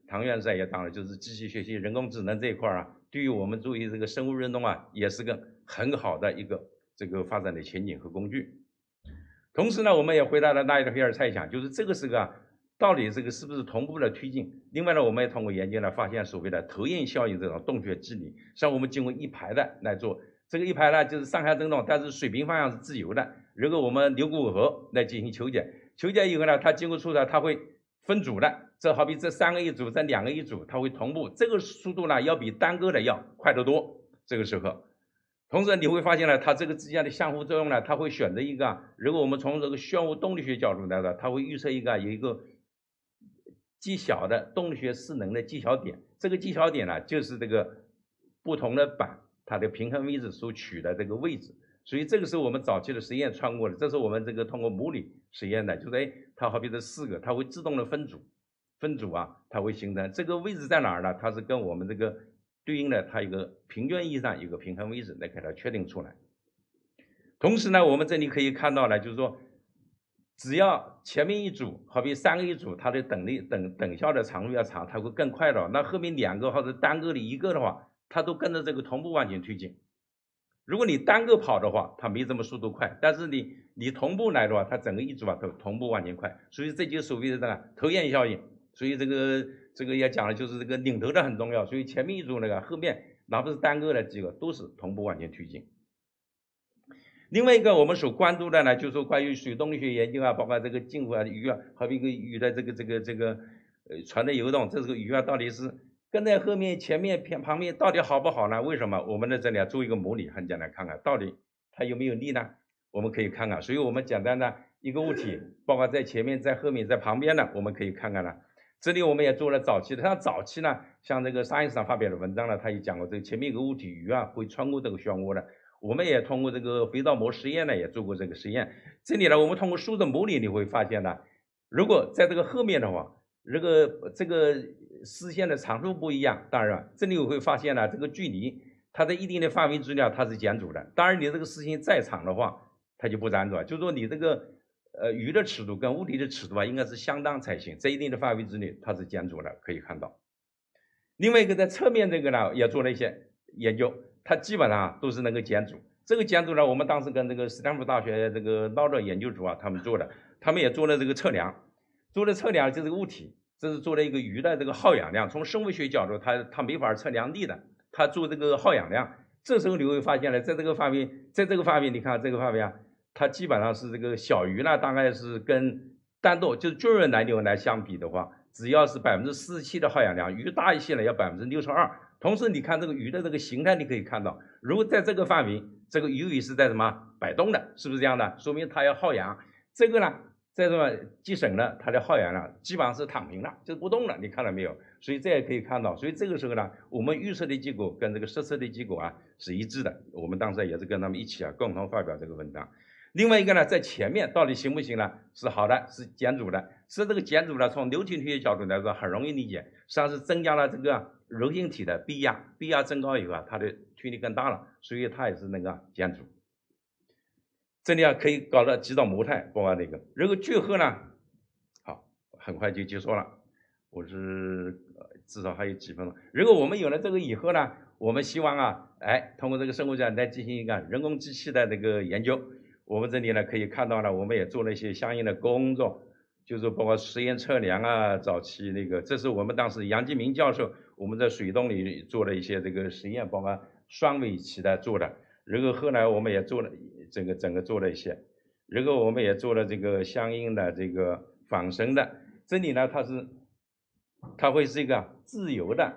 Speaker 2: 唐院士也讲了，就是机器学习、人工智能这一块啊，对于我们注意这个生物运动啊，也是个很好的一个这个发展的前景和工具。同时呢，我们也回答了纳伊特菲尔猜想，就是这个是个到底这个是不是同步的推进？另外呢，我们也通过研究呢，发现所谓的头焰效应这种洞穴机理，像我们经过一排的来做，这个一排呢就是上下振动，但是水平方向是自由的。如果我们牛骨核来进行求解，求解以后呢，它经过出来，它会分组的，这好比这3个一组，这2个一组，它会同步，这个速度呢要比单个的要快得多。这个时候。同时你会发现呢，它这个之间的相互作用呢，它会选择一个，如果我们从这个漩涡动力学角度来说，它会预测有一个极小的动力学势能的极小点，这个极小点呢，就是这个不同的板它的平衡位置所取的这个位置，所以这个是我们早期的实验穿过的，这是我们这个通过模拟实验的，就是它好比这4个，它会自动的分组啊，它会形成这个位置在哪儿呢？它是跟我们这个对应的它一个平均意义上有个平衡位置来给它确定出来。同时呢，我们这里可以看到呢，就是说，只要前面一组好比3个一组，它的等效的长度要长，它会更快的。那后面2个或者单个的1个的话，它都跟着这个同步往前推进。如果你单个跑的话，它没这么速度快，但是你同步来的话，它整个一组啊都同步往前快，所以这就所谓的这个头焰效应。所以这个也讲了，就是这个领头的很重要，所以前面一组那个后面哪怕是单个的几个都是同步往前推进。另外一个我们所关注的呢，就是说关于水动力学研究啊，包括这个镜湖啊、鱼啊，好比一个鱼的这个船的游动，这个鱼啊到底是跟在后面、前面、旁边到底好不好呢？为什么？我们在这里啊做一个模拟，很简单，看看到底它有没有力呢？我们可以看看，所以我们简单的一个物体，包括在前面、在后面、在旁边的，我们可以看看了。这里我们也做了早期的，像早期呢，像这个 Science 上发表的文章呢，他也讲过，这个前面有个物体鱼啊会穿过这个漩涡的。我们也通过这个肥皂膜实验呢，也做过这个实验。这里呢，我们通过数的模拟，你会发现呢，如果在这个后面的话，这个丝线的长度不一样，当然这里我会发现呢，这个距离它在一定的范围之内它是减阻的。当然你这个丝线再长的话，它就不减阻了。就是说你这个鱼的尺度跟物体的尺度啊，应该是相当才行，在一定的范围之内它是减阻的，可以看到。另外一个在侧面这个呢，也做了一些研究。它基本上都是那个减阻，这个减阻呢，我们当时跟这个斯坦福大学这个劳勒研究组啊，他们做的，他们也做了这个测量，就是个物体，这是做了一个鱼的这个耗氧量，从生物学角度，它没法测量力的，它做这个耗氧量，这时候你会发现呢，在这个范围，你看这个范围啊，它基本上是这个小鱼呢，大概是跟单豆就是巨人来牛来相比的话，只要是47%的耗氧量，鱼大一些呢要62%。同时，你看这个鱼的这个形态，你可以看到，如果在这个范围，这个鱼尾是在什么摆动的，是不是这样的？说明它要耗氧。这个呢，在什么极省呢？它的耗氧量基本上是躺平了，就不动了。你看到没有？所以这也可以看到。所以这个时候呢，我们预测的结果跟这个实测的结果啊是一致的。我们当时也是跟他们一起啊共同发表这个文章。另外一个呢，在前面到底行不行呢？是好的，是减阻的。是这个减阻呢，从流体力学角度来说很容易理解，实际上是增加了这个柔性体的臂压增高以后啊，它的推力更大了，所以它也是那个减阻。这里啊可以搞到几种模态，包括那个。如果聚合呢，好，很快就结束了。我是至少还有几分钟。如果我们有了这个以后呢，我们希望啊，通过这个生物学来进行一个人工机器的这个研究。我们这里呢可以看到呢，我们也做了一些相应的工作。就是包括实验测量啊，早期那个，这是我们当时杨继明教授，我们在水洞里做了一些这个实验，包括双尾鳍的做的。然后后来我们也做了这个整个做了一些，然后我们也做了这个相应的这个仿生的。这里呢，它会是一个自由的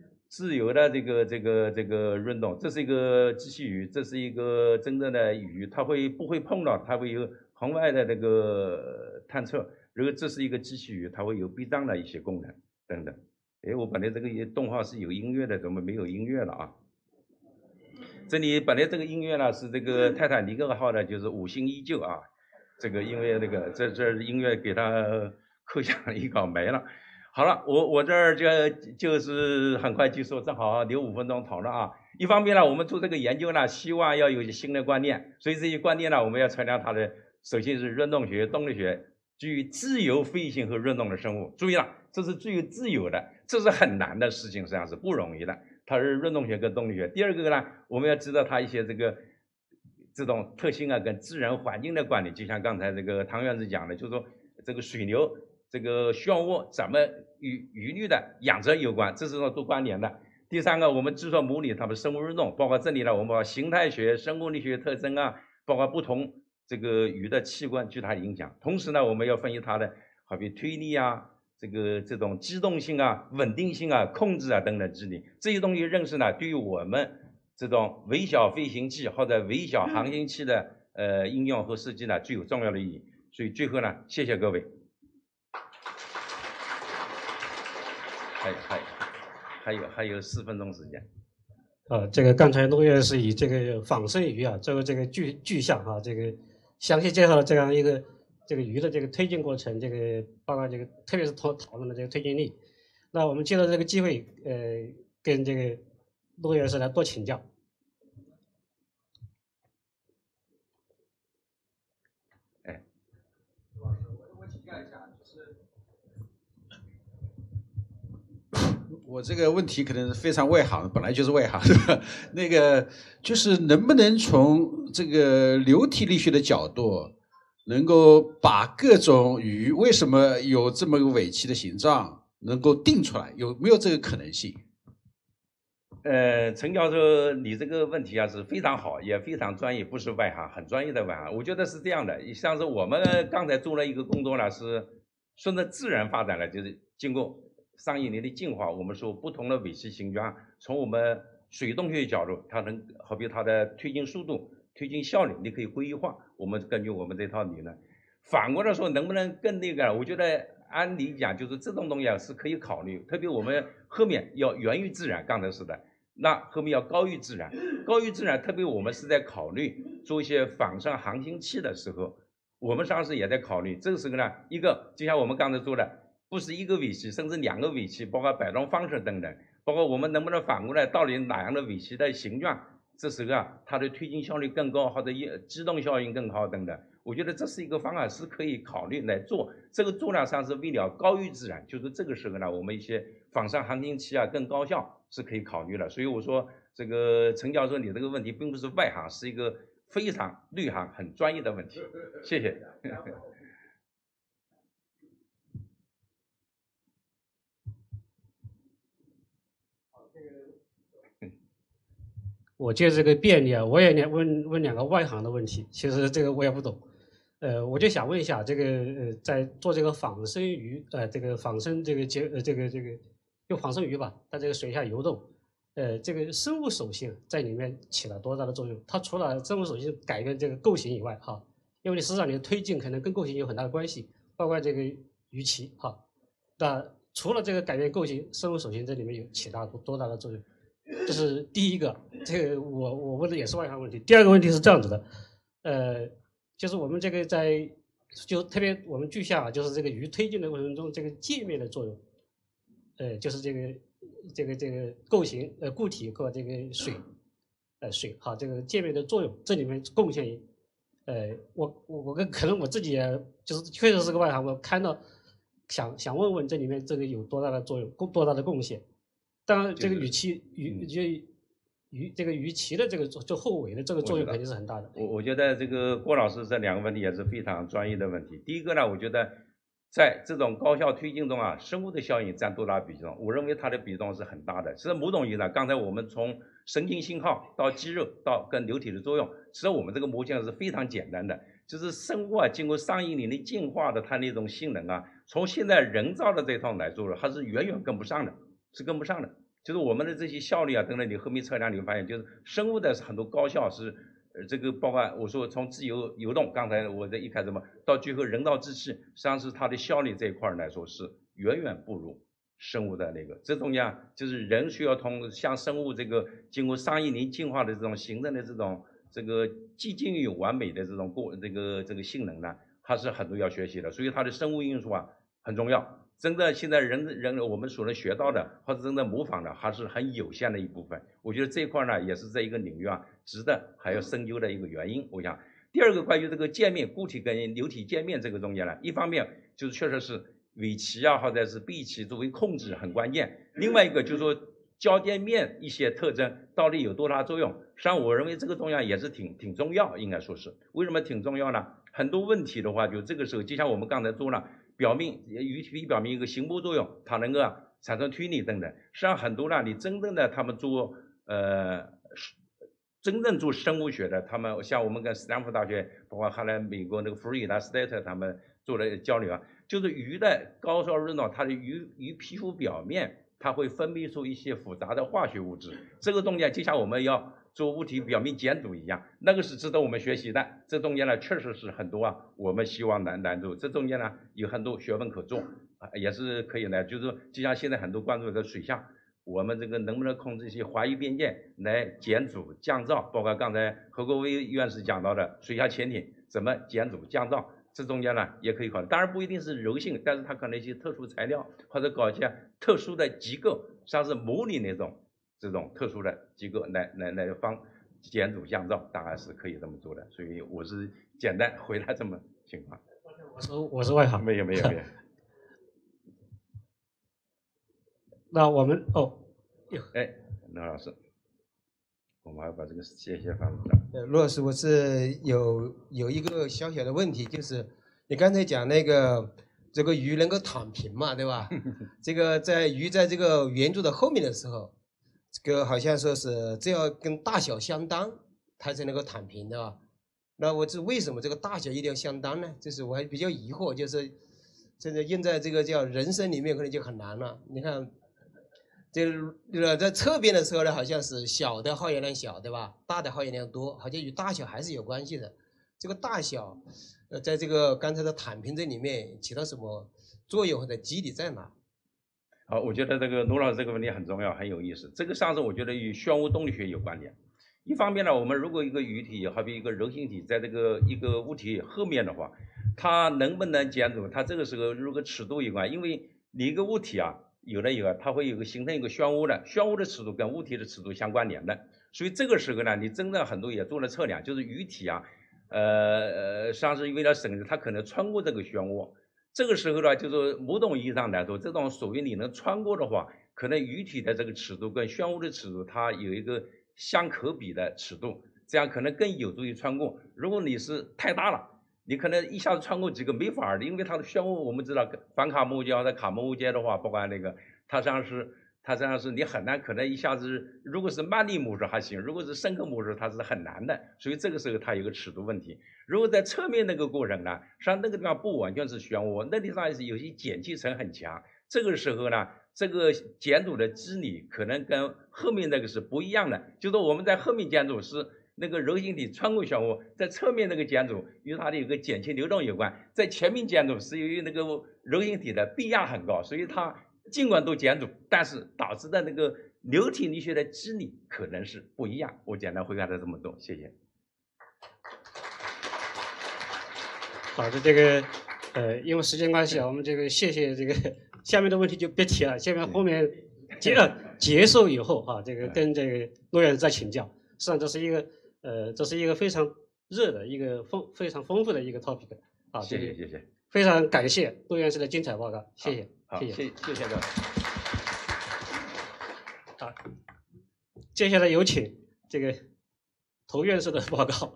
Speaker 2: 这个运动，这是一个机器鱼，这是一个真正的鱼，它不会碰到，它会有红外的这个探测。如果这是一个机器鱼，它会有避障的一些功能等等。我本来这个动画是有音乐的，怎么没有音乐了啊？这里本来这个音乐呢是这个泰坦尼克号的，就是5星依旧啊。这个因为那个这音乐给它扣下了一稿没了。好了，我这儿就是很快结束，正好留5分钟讨论啊。一方面呢，我们做这个研究呢，希望要有一些新的观念，所以这些观念呢，我们要测量它的，首先是运动学、动力学。具有自由飞行和运动的生物，注意了，这是具有自由的。 这是很难的事情，实际上是不容易的。它是运动学跟动力学。第二个呢，我们要知道它一些这种特性啊，跟自然环境的关联，就像刚才这个唐院士讲的，就是说这个水流、这个漩涡怎么与鱼类的养殖有关，这是说多关联的。第三个，我们制作模拟它们生物运动，包括这里呢，我们把形态学、生物力学特征啊，包括不同这个鱼的器官对它的影响。同时呢，我们要分析它的好比推力啊。这种机动性啊、稳定性啊、控制啊等等之类，这些东西认识呢，对于我们这种微小飞行器或者微小航行器的应用和设计呢，具有重要的意义。所以最后呢，谢谢各位。还有4分钟时间。
Speaker 1: 这个刚才陆院士以这个仿生鱼啊，作为这个具象啊，这个详细介绍了这样一个这个鱼的这个推进过程，这个包括这个特别是讨论的这个推进力。那我们借着这个机会，跟这个陆院士来多请教。
Speaker 3: 我请教一下，我这个问题可能是非常外行，本来就是外行，是吧？那个就是能不能从这个流体力学的角度，能够把各种鱼为什么有这么个尾鳍的形状，能够定出来，有没有这个可能性？
Speaker 2: 陈教授，你这个问题啊是非常好，也非常专业，不是外行，很专业的外行。我觉得是这样的，像是我们刚才做了一个工作呢，是顺着自然发展了，就是经过上亿年的进化，我们说不同的尾鳍形状，从我们水动学角度，它能好比它的推进速度、推进效率，你可以规划。我们根据我们这套理论，反过来说，能不能更那个？我觉得按理讲，就是这种东西啊是可以考虑，特别我们后面要源于自然，刚才是的。那后面要高于自然，高于自然，特别我们是在考虑做一些仿生航行器的时候，我们上次也在考虑。这个时候呢，一个就像我们刚才说的，不是一个尾鳍，甚至2个尾鳍，包括摆动方式等等，包括我们能不能反过来，到底哪样的尾鳍的形状，这时候啊，它的推进效率更高，或者机动效应更好等等。我觉得这是一个方案，是可以考虑来做。这个做量上是为了高于自然，就是这个时候呢，我们一些仿生航行器啊更高效。是可以考虑的，所以我说这个陈教授，你这个问题并不是外行，是一个非常内行、很专业的问题。谢谢。
Speaker 1: 我借这个便利啊，我也问2个外行的问题，其实这个我也不懂。我就想问一下，这个在做这个仿生鱼，这个仿生这个就仿生鱼吧，在这个水下游动，这个生物属性在里面起了多大的作用？它除了生物属性改变这个构型以外，哈，因为你实际上你的推进可能跟构型有很大的关系，包括这个鱼鳍，哈，那除了这个改变构型，生物属性在里面有起到多大的作用？这是第一个，这个我问的也是外行问题。第二个问题是这样子的，就是我们这个就特别我们具象啊，就是这个鱼推进的过程中，这个界面的作用。就是这个构型固体和这个水哈这个界面的作用，这里面贡献我可能我自己也就是确实是个外行，我看到想问问这里面这个有多大的作用，多大的贡献？当然这个这个鱼鳍的这个就后尾的这个作用肯定是很大的。
Speaker 2: 我觉得这个郭老师这2个问题也是非常专业的问题。第一个呢，我觉得。在这种高效推进中啊，生物的效应占多大比重？我认为它的比重是很大的。其实某种意义上，刚才我们从神经信号到肌肉到跟流体的作用，其实我们这个模型是非常简单的。就是生物啊，经过上亿年的进化的它那种性能啊，从现在人造的这套来做了，它是远远跟不上的，是跟不上的。就是我们的这些效率啊等等，你后面测量你会发现，就是生物的很多高效是。这个包括我说从自由游动，刚才我在一开始嘛，到最后人造智器，实际上是它的效率这一块来说是远远不如生物的那个。这中间就是人需要像生物这个经过上亿年进化的这种形成的这种这个接近于完美的这种这个性能呢，它是很多要学习的，所以它的生物因素啊很重要。真的现在人我们所能学到的或者真的模仿的还是很有限的一部分。我觉得这一块呢也是这一个领域啊值得还要深究的一个原因。我想第二个关于这个界面固体跟流体界面这个中间呢，一方面就是确实是尾鳍啊，或者是背鳍作为控制很关键。另外一个就是说交界面一些特征到底有多大作用？实际上我认为这个东西也是挺重要，应该说是为什么挺重要呢？很多问题的话，就这个时候就像我们刚才说了，鱼体表面一个行波作用，它能够产生推力等等。实际上很多呢，你真正的他们做真正做生物学的，他们像我们跟斯坦福大学，包括后来美国那个弗瑞达、斯泰特他们做的交流啊，就是鱼的高烧热闹，它的鱼皮肤表面它会分泌出一些复杂的化学物质，这个东西就像我们要做物体表面检组一样，那个是值得我们学习的。这中间呢，确实是很多我们希望难做，这中间呢有很多学问可做也是可以的。就是就像现在很多关注的水下。我们这个能不能控制一些华域边界来减阻降噪，包括刚才何国威院士讲到的水下潜艇怎么减阻降噪，这中间呢也可以考虑。当然不一定是柔性，但是它可能一些特殊材料或者搞一些特殊的机构，像是模拟这种特殊的机构来减阻降噪，当然是可以这么做的。所以我是简单回答这么情况。
Speaker 1: 我是外行，
Speaker 2: 没有。
Speaker 1: 那我们
Speaker 2: 罗老师，我们还要把这个谢谢放上。
Speaker 4: 罗老师，我是有一个小小的问题，就是你刚才讲那个这个鱼能够躺平嘛，对吧？这个鱼在这个圆柱的后面的时候，这个好像说是这要跟大小相当，它才能够躺平，对吧？那我是为什么这个大小一定要相当呢？这是我还比较疑惑，就是现在用在这个叫人生里面可能就很难了。你看。这个在侧边的时候呢，好像是小的耗油量小，对吧？大的耗油量多，好像与大小还是有关系的。这个大小，在这个刚才的躺平这里面起到什么作用或者机理在哪？
Speaker 2: 好，我觉得这个罗老师这个问题很重要，很有意思。这个上次我觉得与漩涡动力学有关联。一方面呢，我们如果一个鱼体，好比一个柔性体，在这个一个物体后面的话，它能不能减阻？它这个时候如果尺度有关，因为你一个物体有它会形成一个漩涡的，漩涡的尺度跟物体的尺度相关联的，所以这个时候呢，你真正很多也做了测量，就是鱼体实际上是为了省，它可能穿过这个漩涡，这个时候呢，就是某种意义上来说，这种属于你能穿过的话，可能鱼体的这个尺度跟漩涡的尺度它有一个相可比的尺度，这样可能更有助于穿过。如果你是太大了，你可能一下子穿过几个没法的，因为它的漩涡我们知道，反卡莫界或者卡莫界的话，包括那个它实际上是你很难，可能一下子如果是慢力模式还行，如果是深刻模式它是很难的，所以这个时候它有个尺度问题。如果在侧面那个过程呢，实际上那个地方不完全是漩涡，那地方是有些碱气层很强，这个时候呢，这个减阻的机理可能跟后面那个是不一样的，就是我们在后面减阻是那个柔性体穿过漩涡，在侧面那个减阻与它的有个碱气流动有关，在前面减阻是由于那个柔性体的臂压很高，所以它尽管都减阻，但是导致的那个流体力学的机理可能是不一样。我简单回答了这么多，谢谢。
Speaker 1: 好的，这个因为时间关系我们这个谢谢这个下面的问题就别提了，下面后面结束以后这个跟这个陆院士再请教。实际上这是一个非常热的一个非常丰富的一个 topic
Speaker 2: 谢谢，
Speaker 1: 非常感谢陆院士的精彩报告，谢谢。
Speaker 2: 好，谢谢各位。
Speaker 1: 好，接下来有请这个涂院士的报告。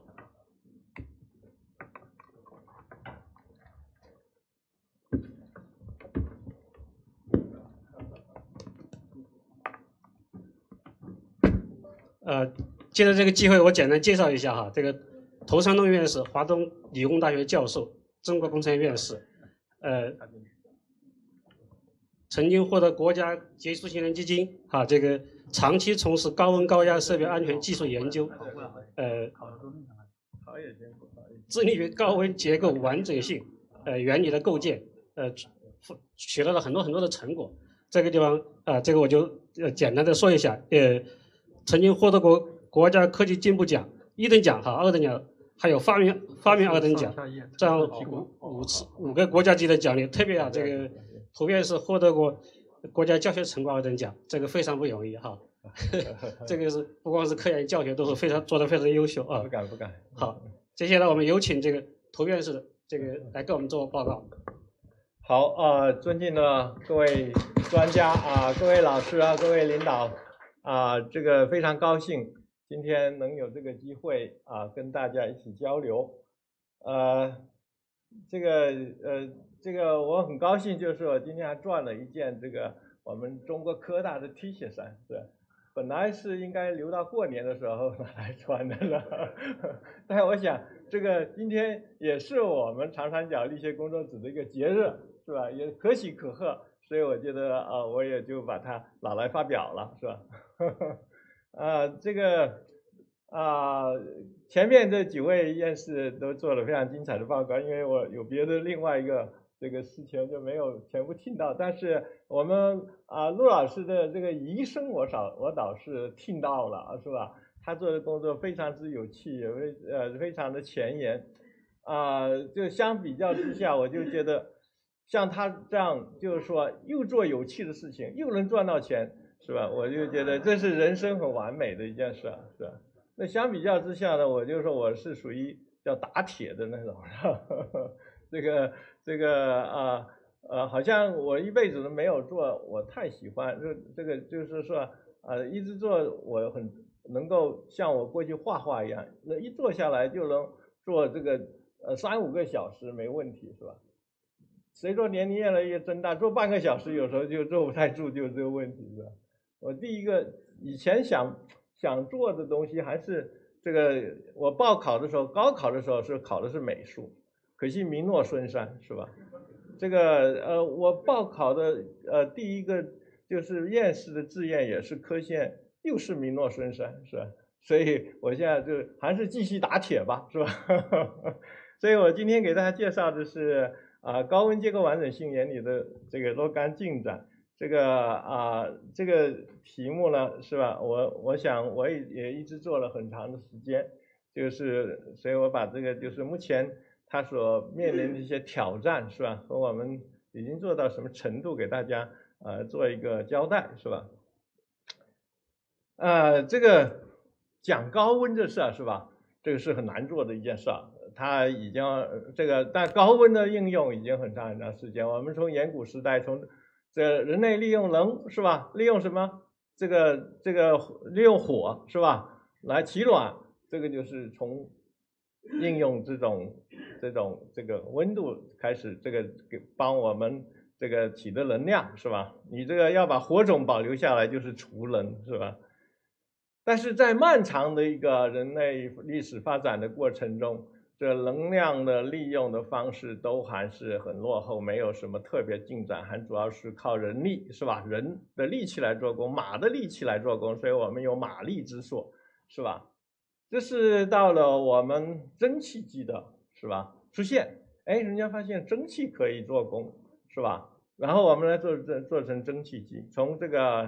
Speaker 1: 借着这个机会，我简单介绍一下这个涂昌东院士，华东理工大学教授，中国工程院院士，曾经获得国家杰出青年基金这个长期从事高温高压设备安全技术研究，致力于高温结构完整性原理的构建，取得了很多的成果。这个地方这个我就简单的说一下，曾经获得过国家科技进步奖1等奖2等奖，还有发明2等奖，这样5个国家级的奖励。特别这个涂院士获得过国家教学成果2等奖，这个非常不容易这个是不光是科研教学都是做得非常优秀
Speaker 5: 不敢。
Speaker 1: 好，接下来我们有请这个涂院士这个来给我们做报告。
Speaker 5: 好尊敬的各位专家各位老师各位领导这个非常高兴今天能有这个机会跟大家一起交流。这个我很高兴，就是我今天还赚了一件这个我们中国科大的 T 恤衫，是本来是应该留到过年的时候拿来穿的了，但我想这个今天也是我们长三角力学工作组的一个节日，是吧？也可喜可贺，所以我觉得我也就把它拿来发表了，是吧？这个前面这几位院士都做了非常精彩的报告，因为我有别的另外一个这个事情就没有全部听到，但是我们陆老师的这个遗声我倒是听到了，是吧？他做的工作非常之有趣，也非常的前沿就相比较之下，我就觉得像他这样，就是说又做有趣的事情，又能赚到钱，是吧？我就觉得这是人生很完美的一件事是吧？那相比较之下呢，我就说我是属于叫打铁的那种，这个好像我一辈子都没有做我太喜欢，这个就是说一直做我很能够像我过去画画一样，那一坐下来就能做这个3、5个小时没问题，是吧？谁说年龄越来越增大，做半个小时有时候就坐不太住，就这个问题，是吧？我第一个以前想做的东西还是这个，我报考的时候，高考的时候是考的是美术，可惜名落孙山，是吧？这个我报考的第一个就是院士的志愿也是科线，又是名落孙山，是吧？所以我现在就还是继续打铁吧，是吧？所以我今天给大家介绍的是高温结构完整性原理的这个若干进展。这个题目呢，是吧？我想我也一直做了很长的时间，就是所以我把这个就是目前它所面临的一些挑战，是吧？和我们已经做到什么程度，给大家做一个交代，是吧？这个讲高温这事是吧？这个是很难做的一件事它已经但高温的应用已经很长时间。我们从远古时代，从这人类利用能是吧？利用什么？这个利用火是吧？来取暖，这个就是从应用这个温度开始，这个帮我们这个取得能量是吧？你这个要把火种保留下来，就是储能是吧？但是在漫长的一个人类历史发展的过程中，这能量的利用的方式都还是很落后，没有什么特别进展，还主要是靠人力是吧？人的力气来做工，马的力气来做工，所以我们有马力之说是吧？这是到了我们蒸汽机的是吧出现，人家发现蒸汽可以做工是吧？然后我们来做成蒸汽机，从这个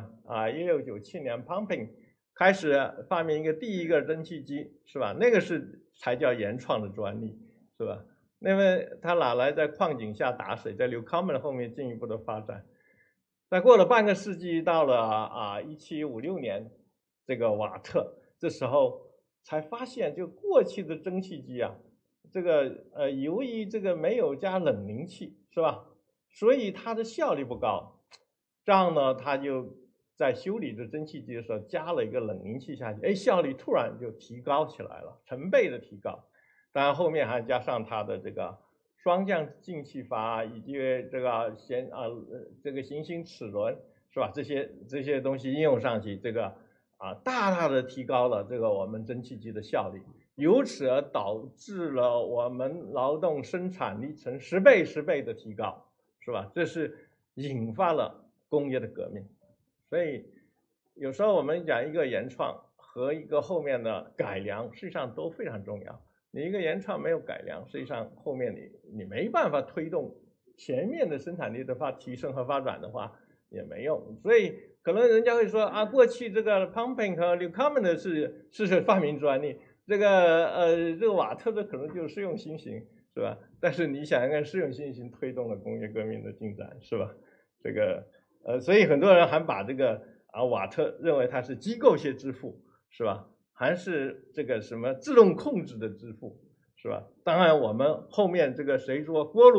Speaker 5: 1697年 pumping 开始发明第一个蒸汽机是吧？那个才叫原创的专利是吧？因为它拿来在矿井下打水，在Newcomen后面进一步的发展。再过了半个世纪，到了1756年，这个瓦特，这时候才发现，就过去的蒸汽机这个由于这个没有加冷凝器是吧？所以它的效率不高，这样呢，它就在修理这蒸汽机的时候加了一个冷凝器下去，效率突然就提高起来了，成倍的提高。当然后面还加上它的这个双降进气阀以及这个行星齿轮是吧？这些东西应用上去，这个大大的提高了这个我们蒸汽机的效率，由此而导致了我们劳动生产力呈10倍的提高，是吧？这是引发了工业的革命。所以有时候我们讲一个原创和一个后面的改良，实际上都非常重要。你一个原创没有改良，实际上后面你没办法推动前面的生产力的提升和发展的话也没用。所以可能人家会说过去这个 pumping 和 Newcomen 的是发明专利，这个瓦特的可能就是实用新型是吧？但是你想想看，实用新型推动了工业革命的进展是吧？这个所以很多人还把这个瓦特认为他是机构学之父是吧？还是这个什么自动控制的之父是吧？当然我们后面这个谁说锅炉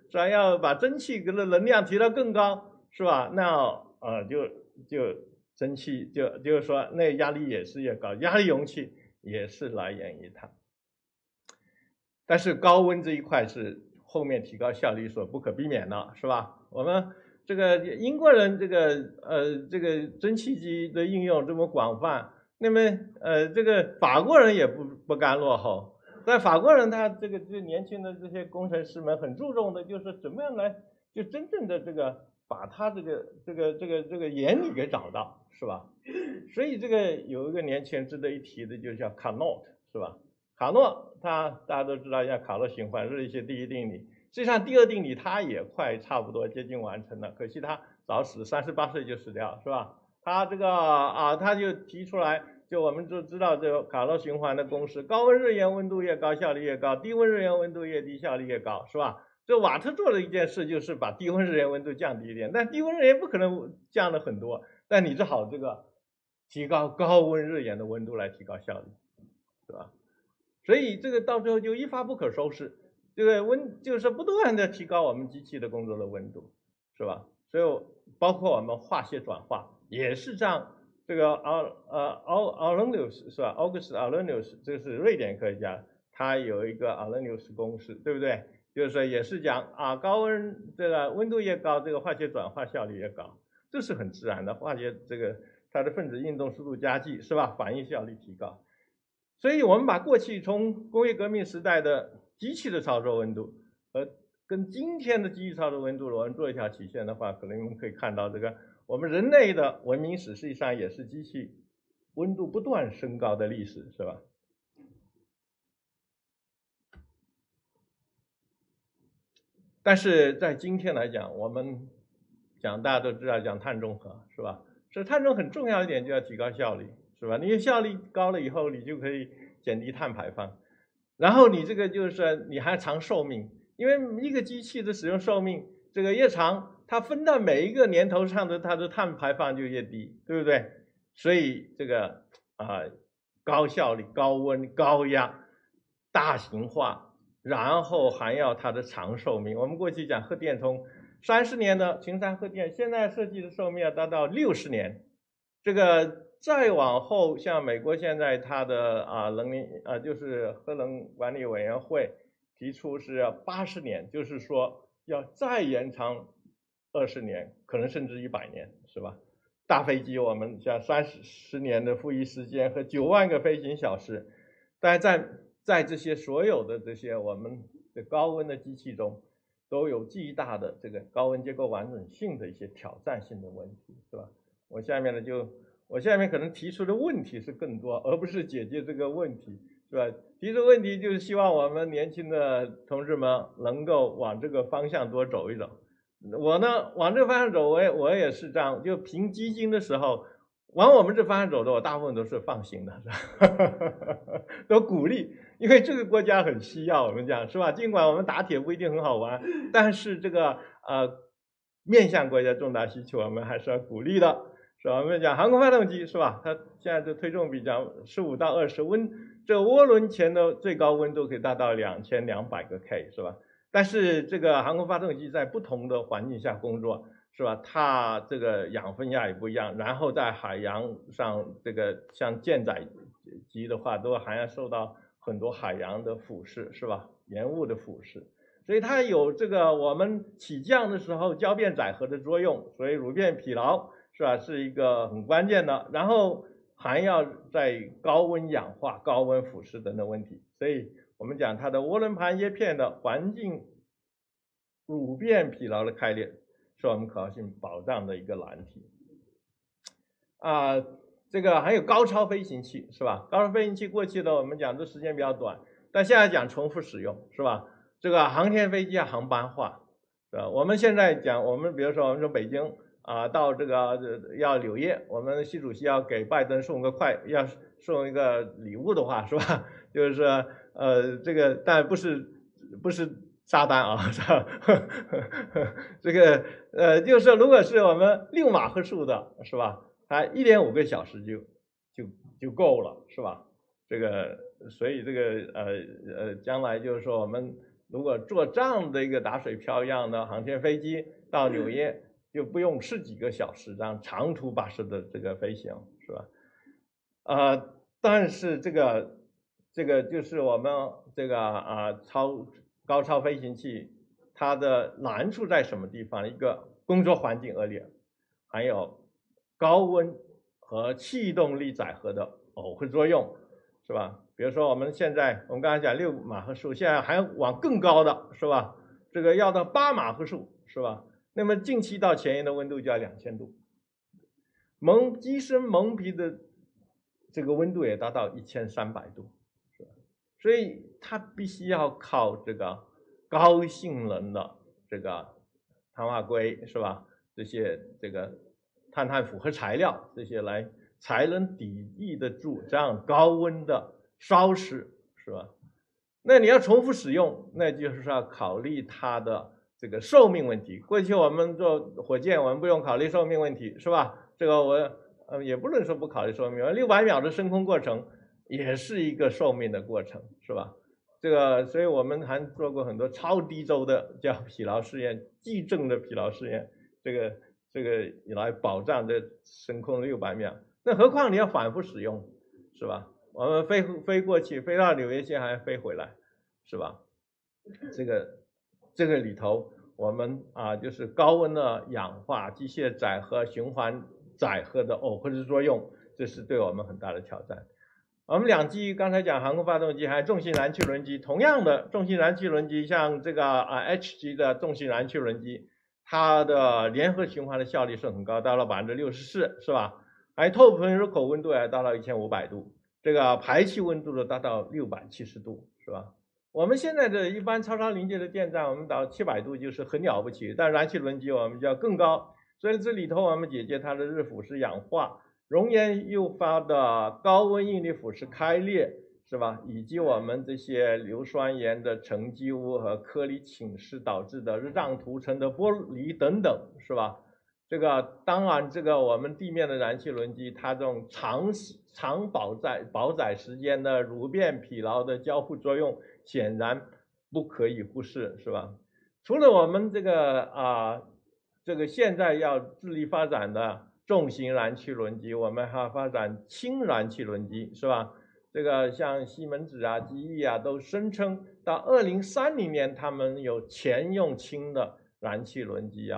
Speaker 5: 是吧？要把蒸汽的能量提到更高，是吧？那就蒸汽就是说那压力也是越高，压力容器也是来源于它。但是高温这一块是后面提高效率所不可避免的，是吧？我们这个英国人这个蒸汽机的应用这么广泛，那么这个法国人也不甘落后。但法国人他这年轻的这些工程师们很注重的就是怎么样来就真正的这个把他这个原理给找到，是吧？所以这个有一个年轻人值得一提的，就叫卡诺，是吧？卡诺大家都知道，像卡诺循环热力学第一定理，实际上第二定理他也快差不多接近完成了，可惜他早死，38岁就死掉，是吧？他这个他就提出来。就我们就知道这个卡诺循环的公式，高温热源温度越高，效率越高；低温热源温度越低，效率越高，是吧？这瓦特做的一件事就是把低温热源温度降低一点，但低温热源不可能降了很多，但你只好这个提高高温热源的温度来提高效率，是吧？所以这个到最后就一发不可收拾，这个就是不断的提高我们机器的工作的温度，是吧？所以包括我们化学转化也是这样。这个Arrhenius 是吧 ？August Arrhenius 这个是瑞典科学家，他有一个 Arrhenius 公式，对不对？就是说也是讲高温这个温度越高，这个化学转化效率越高，这是很自然的。化学这个它的分子运动速度加剧，是吧？反应效率提高。所以我们把过去从工业革命时代的机器的操作温度跟今天的机器操作温度，我们做一条曲线的话，可能我们可以看到这个。我们人类的文明史实际上也是机器温度不断升高的历史，是吧？但是在今天来讲，我们大家都知道讲碳中和，是吧？所以碳中和很重要一点就要提高效率，是吧？你效率高了以后，你就可以减低碳排放，然后你这个就是说你还长寿命，因为一个机器的使用寿命这个越长。它分到每一个年头上的它的碳排放就越低，对不对？所以这个高效率、高温、高压、大型化，然后还要它的长寿命。我们过去讲核电从30年的秦山核电，现在设计的寿命要达到60年。这个再往后，像美国现在它的就是核能管理委员会提出是80年，就是说要再延长。20年，可能甚至100年，是吧？大飞机我们像30年的服役时间和9万个飞行小时，但在这些所有的这些我们的高温的机器中，都有巨大的这个高温结构完整性的一些挑战性的问题，是吧？我下面可能提出的问题是更多，而不是解决这个问题，是吧？提出问题就是希望我们年轻的同志们能够往这个方向多走一走。我呢，往这方向走，我也是这样，就评基金的时候，往我们这方向走的，我大部分都是放行的，是吧？都鼓励，因为这个国家很需要我们讲，是吧？尽管我们打铁不一定很好玩，但是这个面向国家重大需求，我们还是要鼓励的，是吧？我们讲航空发动机，是吧？它现在的推重比讲15到20这个涡轮前的最高温度可以达到2200个 K， 是吧？但是这个航空发动机在不同的环境下工作，是吧？它这个氧分压也不一样，然后在海洋上，这个像舰载机的话，都还要受到很多海洋的腐蚀，是吧？盐雾的腐蚀，所以它有这个我们起降的时候交变载荷的作用，所以乳变疲劳，是吧？是一个很关键的。然后还要在高温氧化、高温腐蚀等等问题，所以。我们讲它的涡轮盘叶片的环境乳变疲劳的开裂，是我们可靠性保障的一个难题。这个还有高超飞行器，是吧？高超飞行器过去的我们讲的时间比较短，但现在讲重复使用，是吧？这个航天飞机要航班化，是吧？我们现在讲，我们比如说我们从北京到这个要纽约，我们习主席要给拜登要送一个礼物的话，是吧？就是说这个但不是炸弹啊，是吧？这个就是说，如果是我们6马赫数的，是吧？它1.5个小时就够了，是吧？这个所以这个将来就是说我们如果坐这样的一个打水漂一样的航天飞机到纽约，就不用10几个小时这样长途跋涉的这个飞行，是吧？但是这个就是我们这个高超飞行器，它的难处在什么地方？一个工作环境恶劣，还有高温和气动力载荷的耦合作用，是吧？比如说我们刚才讲6马赫数，现在还往更高的，是吧？这个要到8马赫数，是吧？那么近期到前沿的温度就要2000度，机身蒙皮的这个温度也达到1300度，是吧？所以它必须要靠这个高性能的这个碳化硅，是吧？这些这个碳复合材料这些才能抵御得住这样高温的烧蚀，是吧？那你要重复使用，那就是要考虑它的这个寿命问题。过去我们做火箭，我们不用考虑寿命问题，是吧？这个我也不能说不考虑寿命，600秒的升空过程也是一个寿命的过程，是吧？这个，所以我们还做过很多超低周的叫疲劳试验，矩阵的疲劳试验，这个来保障这升空600秒。那何况你要反复使用，是吧？我们飞过去，飞到纽约线还飞回来，是吧？这个里头，我们就是高温的氧化、机械载荷、循环载荷的耦合作用，这是对我们很大的挑战。我们两机刚才讲航空发动机还有重型燃气轮机，同样的重型燃气轮机，像这个H 级的重型燃气轮机，它的联合循环的效率是很高，到了64%，是吧？还透喷入口温度也达到1500度，这个排气温度达到670度，是吧？我们现在的一般超临界的电站，我们到700度就是很了不起，但燃气轮机我们就要更高，所以这里头我们解决它的热腐蚀氧化、熔岩诱发的高温应力腐蚀开裂，是吧？以及我们这些硫酸盐的沉积物和颗粒侵蚀导致的热胀涂层的剥离等等，是吧？这个当然，这个我们地面的燃气轮机，它这种长保载时间的乳变疲劳的交互作用，显然不可以忽视，是吧？除了我们这个现在要致力发展的重型燃气轮机，我们还要发展氢燃气轮机，是吧？这个像西门子GE都声称到2030年，他们有前用氢的燃气轮机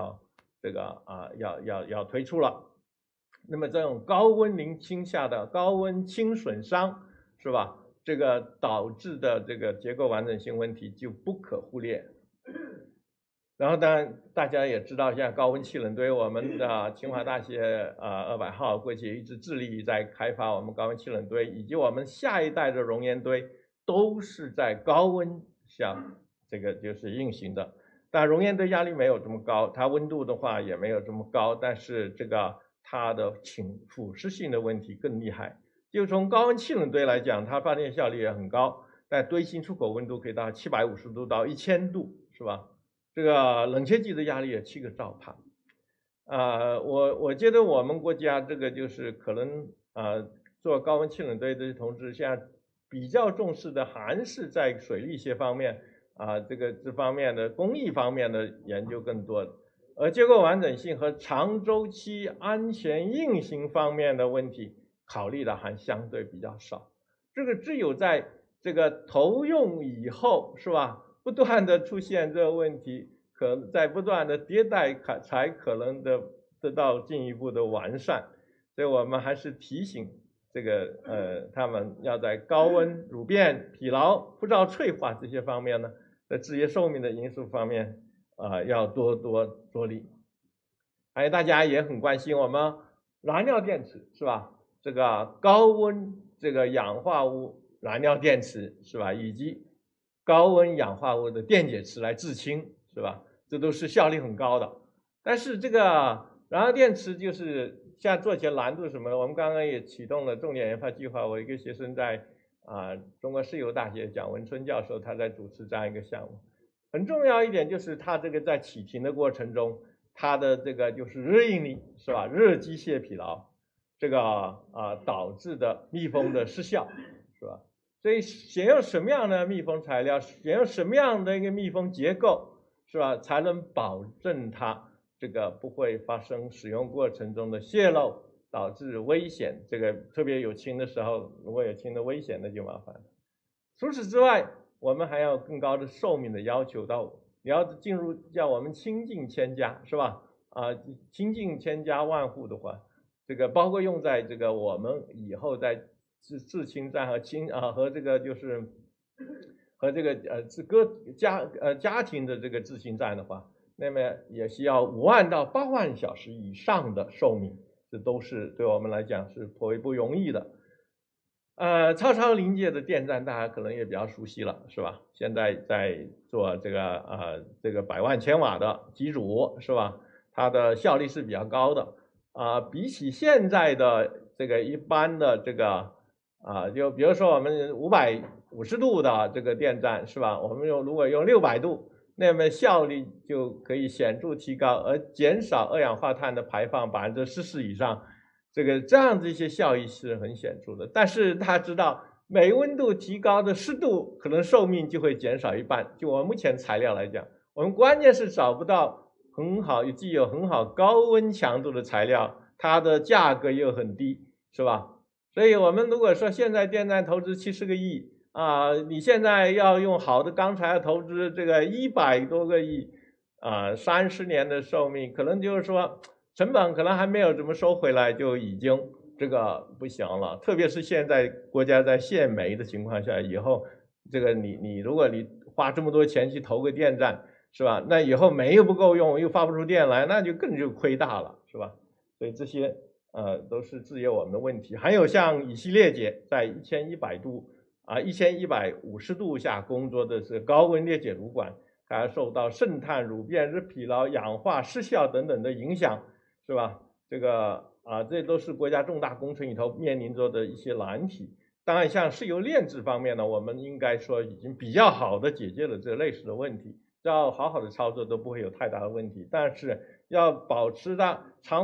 Speaker 5: 要推出了。那么这种高温零氢下的高温氢损伤，是吧？这个导致的这个结构完整性问题就不可忽略。然后当然大家也知道，像高温气冷堆，我们的清华大学200号过去一直致力在开发我们高温气冷堆，以及我们下一代的熔岩堆都是在高温下这个就是运行的。但熔岩堆压力没有这么高，它温度的话也没有这么高，但是这个它的腐蚀性的问题更厉害。就从高温气冷堆来讲，它发电效率也很高，但堆芯出口温度可以到750度到1000度，是吧？这个冷却剂的压力也7个兆帕。我觉得我们国家这个就是可能做高温气冷堆的同志，现在比较重视的还是在水力学方面这方面的工艺方面的研究更多，而结构完整性和长周期安全运行方面的问题考虑的还相对比较少。这个只有在这个投用以后，是吧？不断的出现这个问题，可在不断的迭代才可能得到进一步的完善。所以我们还是提醒这个他们要在高温、乳变、疲劳、枯燥脆化这些方面呢，在职业寿命的因素方面要多着力。还有大家也很关心我们燃料电池，是吧？这个高温这个氧化物燃料电池，是吧？以及高温氧化物的电解池来制氢，是吧？这都是效率很高的。但是这个燃料电池就是现在做起来难度是什么呢？我们刚刚也启动了重点研发计划，我一个学生在中国石油大学蒋文春教授，他在主持这样一个项目。很重要一点就是他这个在启停的过程中，它的这个就是热应力，是吧？热机械疲劳，这个导致的密封的失效，是吧？ 所以选用什么样的密封材料，选用什么样的一个密封结构，是吧？才能保证它这个不会发生使用过程中的泄漏，导致危险。这个特别有氢的时候，如果有氢的危险，那就麻烦了。除此之外，我们还要更高的寿命的要求到，你要进入叫我们清净千家，是吧？清净千家万户的话，这个包括用在这个我们以后在制氢站和这个就是和这个家庭的这个制氢站的话，那么也需要5万到8万小时以上的寿命，这都是对我们来讲是颇为不容易的。超临界的电站大家可能也比较熟悉了，是吧？现在在做这个100万千瓦的机组，是吧？它的效率是比较高的比起现在的这个一般的这个就比如说我们550度的这个电站，是吧？我们如果用600度，那么效率就可以显著提高，而减少二氧化碳的排放40%以上。这样子一些效益是很显著的，但是大家知道，每温度提高的10度，可能寿命就会减少一半。就我们目前材料来讲，我们关键是找不到既有很好高温强度的材料，它的价格又很低，是吧？所以我们如果说现在电站投资70个亿你现在要用好的钢材投资这个100多个亿30年的寿命，可能就是说成本可能还没有怎么收回来，就已经这个不行了。特别是现在国家在限煤的情况下，以后这个如果你花这么多钱去投个电站，是吧？那以后煤又不够用，又发不出电来，那就更亏大了，是吧？所以这些都是制约我们的问题。还有像乙烯裂解在1100度1150度下工作的是高温裂解炉管，它受到渗碳、乳变、热疲劳、氧化、失效等等的影响，是吧？这都是国家重大工程里头面临着的一些难题。当然，像石油炼制方面呢，我们应该说已经比较好的解决了这类似的问题，只要好好的操作都不会有太大的问题。但是要保持它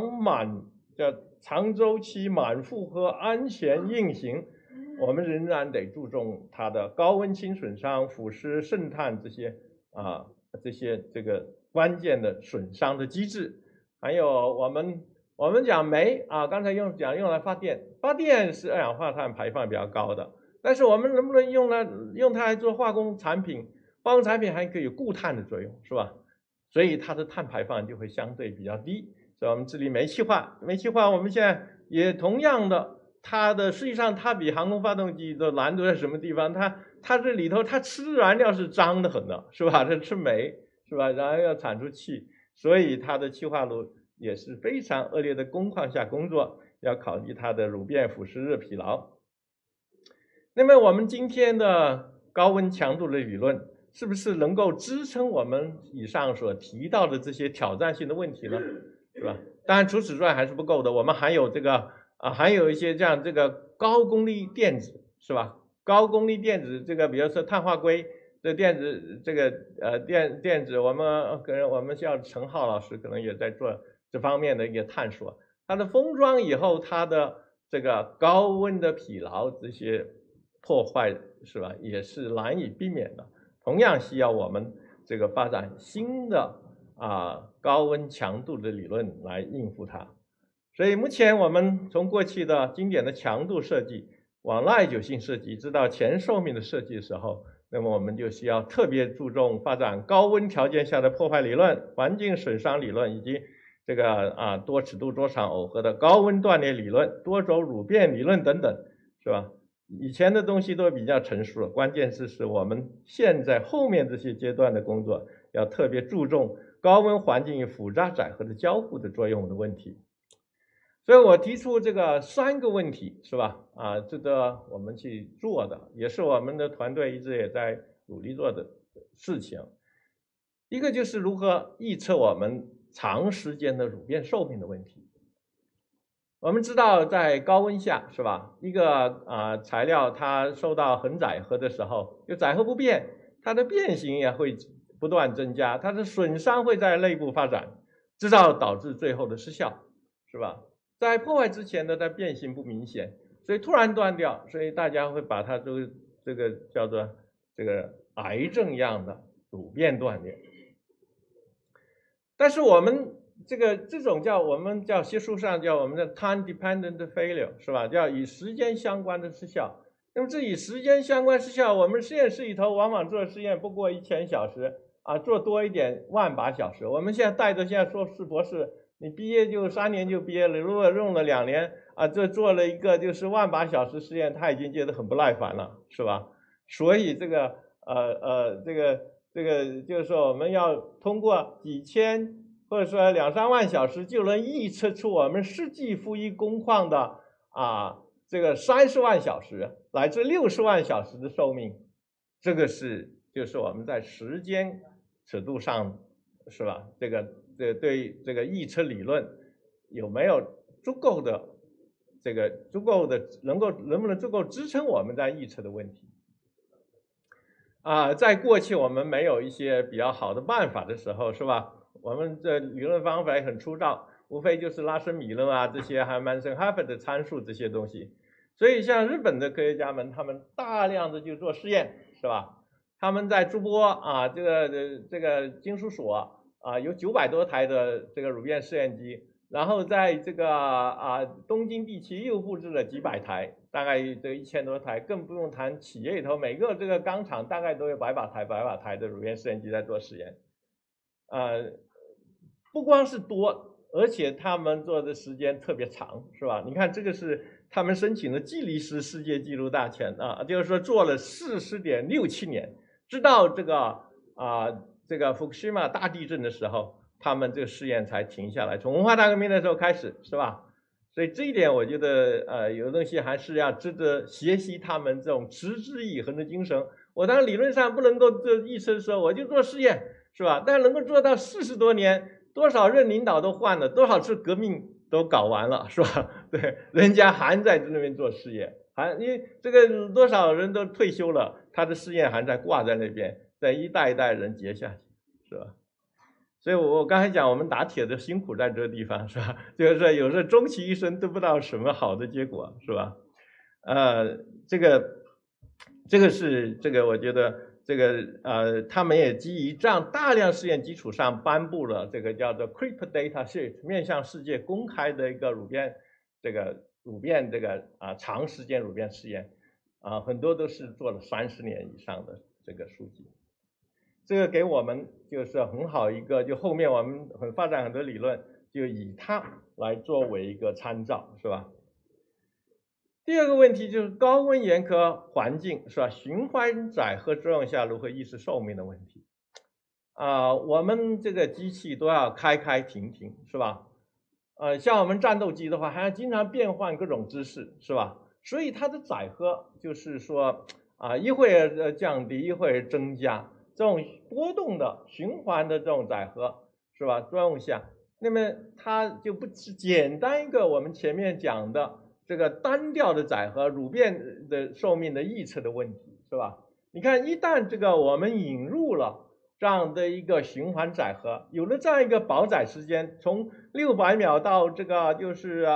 Speaker 5: 长周期、满负荷、安全运行，我们仍然得注重它的高温轻损伤、腐蚀、渗碳这些这个关键的损伤的机制。还有我们讲煤刚才用来发电是二氧化碳排放比较高的，但是我们能不能用它来做化工产品？化工产品还可以有固碳的作用，是吧？所以它的碳排放就会相对比较低。所以我们治理煤气化，我们现在也同样的，实际上它比航空发动机的难度在什么地方？它这里头它吃燃料是脏得很的，是吧？它吃煤，是吧？然后要产出气，所以它的气化炉也是非常恶劣的工况下工作，要考虑它的乳变、腐蚀、热疲劳。那么我们今天的高温强度的理论，是不是能够支撑我们以上所提到的这些挑战性的问题呢？是吧？当然除此之外还是不够的，我们还有还有一些这个高功率电子，是吧？高功率电子比如说碳化硅的电子电子，我们校陈浩老师可能也在做这方面的一个探索。它的封装以后，它的这个高温的疲劳这些破坏，是吧？也是难以避免的。同样需要我们发展新的高温强度的理论来应付它。所以目前我们从过去的经典的强度设计往耐久性设计，直到前寿命的设计的时候，那么我们就需要特别注重发展高温条件下的破坏理论、环境损伤理论，以及多尺度多场耦合的高温断裂理论、多轴乳变理论等等，是吧？以前的东西都比较成熟了，关键是我们现在后面这些阶段的工作要特别注重高温环境与复杂载荷的交互的作用的问题。所以我提出3个问题，是吧？值得我们去做的，也是我们的团队一直也在努力做的事情。一个就是如何预测我们长时间的乳变寿命的问题。我们知道在高温下，是吧？一个材料它受到恒载荷的时候，就载荷不变，它的变形也会不断增加，它的损伤会在内部发展，导致最后的失效，是吧？在破坏之前的它变形不明显，所以突然断掉，所以大家会把它这个叫做这个癌症样的乳变断裂。但是我们这种我们叫学术上叫我们的 time dependent failure 是吧？叫与时间相关的失效。那么这与时间相关失效，我们实验室里头往往做实验不过1000小时啊，做多一点10000把小时。我们现在带着现在硕士博士，你毕业就3年就毕业了，如果用了2年啊，这做了一个就是10000把小时实验，他已经觉得很不耐烦了，是吧？所以这个就是说我们要通过几千或者说2、3万小时就能预测出我们实际负一工况的这个30万小时乃至60万小时的寿命，这个就是我们在时间尺度上是吧？对这个预测理论有没有足够的能不能足够支撑我们在预测的问题。在过去我们没有一些比较好的办法的时候，是吧？我们的理论方法也很粗糙，无非就是拉伸理论啊这些，还有曼森哈佛的参数这些东西。所以像日本的科学家们，他们大量的就做实验，是吧？他们在筑波这个金属所有900多台的这个乳变试验机，然后在这个东京地区又布置了几百台，大概这1000多台，更不用谈企业里头每个这个钢厂大概都有百把台的乳变试验机在做实验，不光是多，而且他们做的时间特别长，是吧？你看这个是他们申请的季力士世界纪录大全就是说做了40.67年，直到这个福克马大地震的时候，他们这个试验才停下来，从文化大革命的时候开始，是吧？所以这一点我觉得有的东西还是要值得学习他们这种持之以恒的精神。我当然理论上不能够做预测的时候，我就做试验，是吧？但能够做到40多年，多少任领导都换了，多少次革命都搞完了，是吧？对，人家还在那边做试验，因为这个多少人都退休了，他的试验还在挂在那边，在一代一代人接下去，是吧？所以我刚才讲，我们打铁的辛苦在这个地方，是吧？就是说有时候终其一生得不到什么好的结果，是吧？这个是我觉得这个他们也基于这样大量试验基础上颁布了这个叫做 CRIP Data Sheet 面向世界公开的一个乳变长时间乳变试验很多都是做了30年以上的这个数据。这个给我们就是很好一个，就后面我们发展很多理论，就以它来作为一个参照，是吧？第二个问题就是高温严苛环境，是吧？循环载荷作用下如何预测寿命的问题。我们这个机器都要开停，是吧？像我们战斗机的话，还要经常变换各种姿势，是吧？所以它的载荷就是说一会儿降低，一会儿增加。这种波动的循环的这种载荷是吧作用下，那么它就不是简单一个我们前面讲的这个单调的载荷乳变的寿命的预测的问题，是吧？你看一旦这个我们引入了这样的一个循环载荷，有了这样一个保载时间，从600秒到这个就是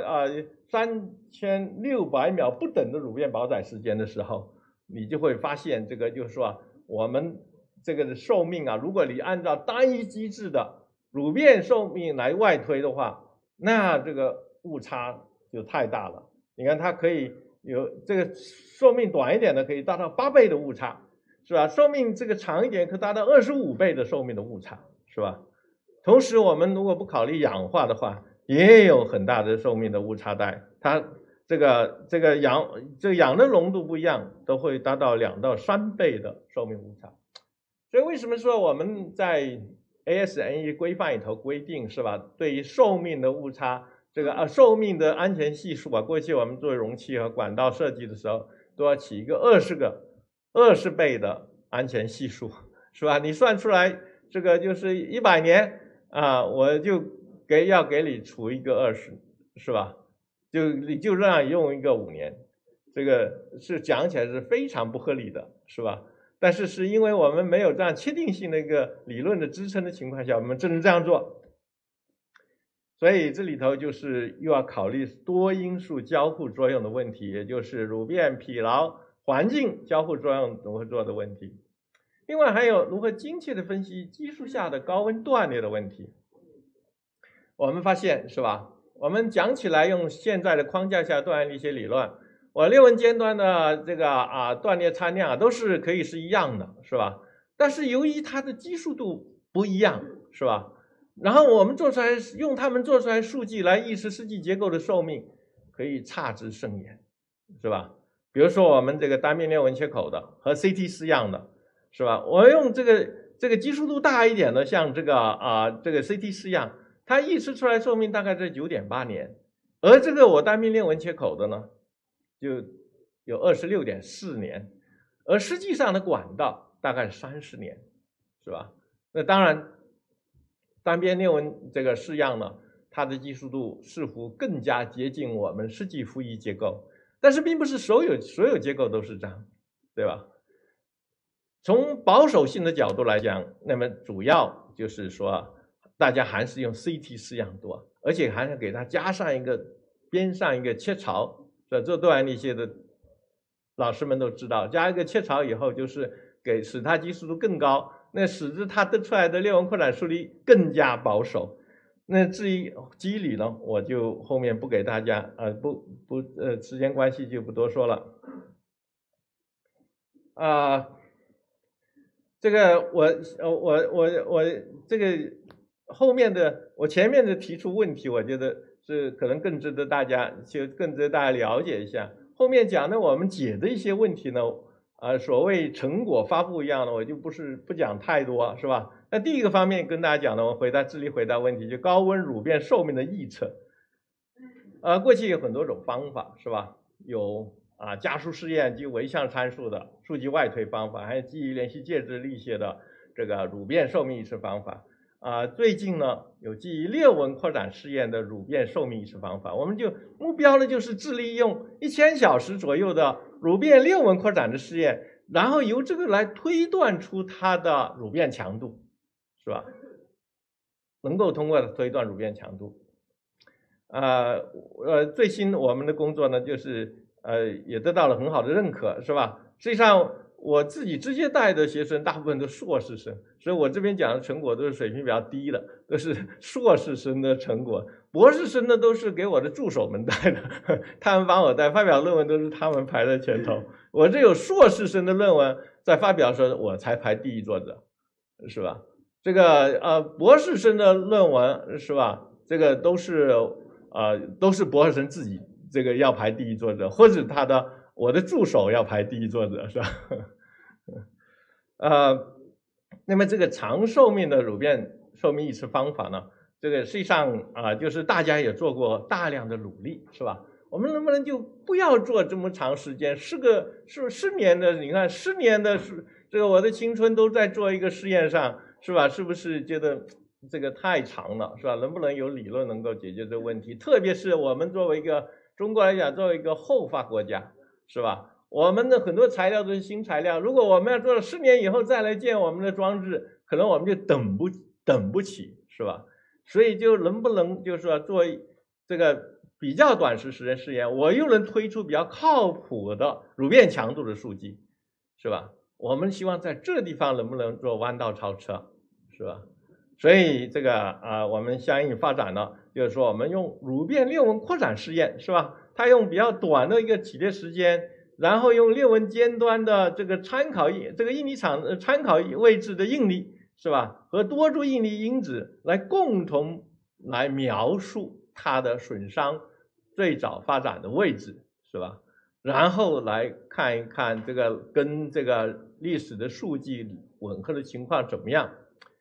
Speaker 5: 3600秒不等的乳变保载时间的时候，你就会发现这个就是说我们这个的寿命如果你按照单一机制的乳变寿命来外推的话，那这个误差就太大了。你看它可以有这个寿命短一点的可以达到8倍的误差，是吧？寿命这个长一点可达到25倍的寿命的误差，是吧？同时我们如果不考虑氧化的话，也有很大的寿命的误差带，它这个氧的浓度不一样，都会达到2到3倍的寿命误差。所以为什么说我们在 AS/NE 规范里头规定，是吧？对于寿命的误差，这个寿命的安全系数过去我们做容器和管道设计的时候，都要起一个20倍的安全系数，是吧？你算出来这个就是100年我就要给你除一个20，是吧？你就让你用一个5年，这个是讲起来是非常不合理的，是吧？但是是因为我们没有这样确定性的一个理论的支撑的情况下，我们只能这样做。所以这里头就是又要考虑多因素交互作用的问题，也就是乳变疲劳、 环境交互作用如何做的问题。另外还有如何精确的分析基数下的高温断裂的问题。我们发现是吧？我们讲起来用现在的框架下断裂力学理论，我六纹尖端的这个断裂参量都是可以是一样的，是吧？但是由于它的基数度不一样，是吧？然后我们用它们做出来数据来预示实际结构的寿命，可以差之甚远，是吧？比如说我们这个单边裂纹切口的和 CT 式样的，是吧？我用这个基数度大一点的，像这个CT 式样，它预示出来寿命大概是9.8年，而这个我单边裂纹切口的呢，就有26.4年，而实际上的管道大概30年，是吧？那当然，单边裂纹这个式样呢，它的基数度似乎更加接近我们实际复议结构，但是并不是所有结构都是这样，对吧？从保守性的角度来讲，那么主要就是说，大家还是用 CT 式样多，而且还要给它加上边上一个切槽，做断裂力学的老师们都知道，加一个切槽以后，就是使它基数度更高，那使之它得出来的裂纹扩展速率更加保守。那至于机理呢，我就后面不给大家时间关系就不多说了。这个我这个后面的我前面的提出问题，我觉得是可能更值得大家了解一下。后面讲的我们解的一些问题呢，所谓成果发布一样的，我就不讲太多，是吧？那第一个方面跟大家讲的，我致力回答问题，就高温乳变寿命的预测。过去有很多种方法，是吧？有加速试验基于唯向参数的数据外推方法，还有基于连续介质力学的这个乳变寿命预测方法。最近呢，有基于裂纹扩展试验的乳变寿命预测方法。我们目标呢，就是致力用1000小时左右的乳变裂纹扩展的试验，然后由这个来推断出它的乳变强度，是吧？能够通过推断乳变强度。最新我们的工作呢，就是也得到了很好的认可，是吧？实际上我自己直接带的学生大部分都硕士生，所以我这边讲的成果都是水平比较低的，都是硕士生的成果。博士生呢都是给我的助手们带的，他们帮我带，发表论文都是他们排在前头。我这有硕士生的论文在发表的时候，我才排第一作者，是吧？这个博士生的论文，是吧？这个都是博士生自己这个要排第一作者，或者我的助手要排第一作者，是吧？那么这个长寿命的乳变寿命预测方法呢，这个实际上就是大家也做过大量的努力，是吧？我们能不能就不要做这么长时间，10年的，你看10年的这个我的青春都在做一个试验上，是吧？是不是觉得这个太长了，是吧？能不能有理论能够解决这个问题？特别是我们作为一个中国来讲，作为一个后发国家，是吧？我们的很多材料都是新材料，如果我们要做了10年以后再来建我们的装置，可能我们就等不起，是吧？所以就能不能就是说做这个比较短时间试验，我又能推出比较靠谱的乳变强度的数据，是吧？我们希望在这地方能不能做弯道超车，是吧？所以这个我们相应发展了，就是说我们用乳变裂纹扩展试验，是吧？它用比较短的一个起列时间，然后用裂纹尖端的这个参考应力场参考位置的应力，是吧？和多株应力因子来共同来描述它的损伤最早发展的位置，是吧？然后来看一看这个跟这个历史的数据吻合的情况怎么样。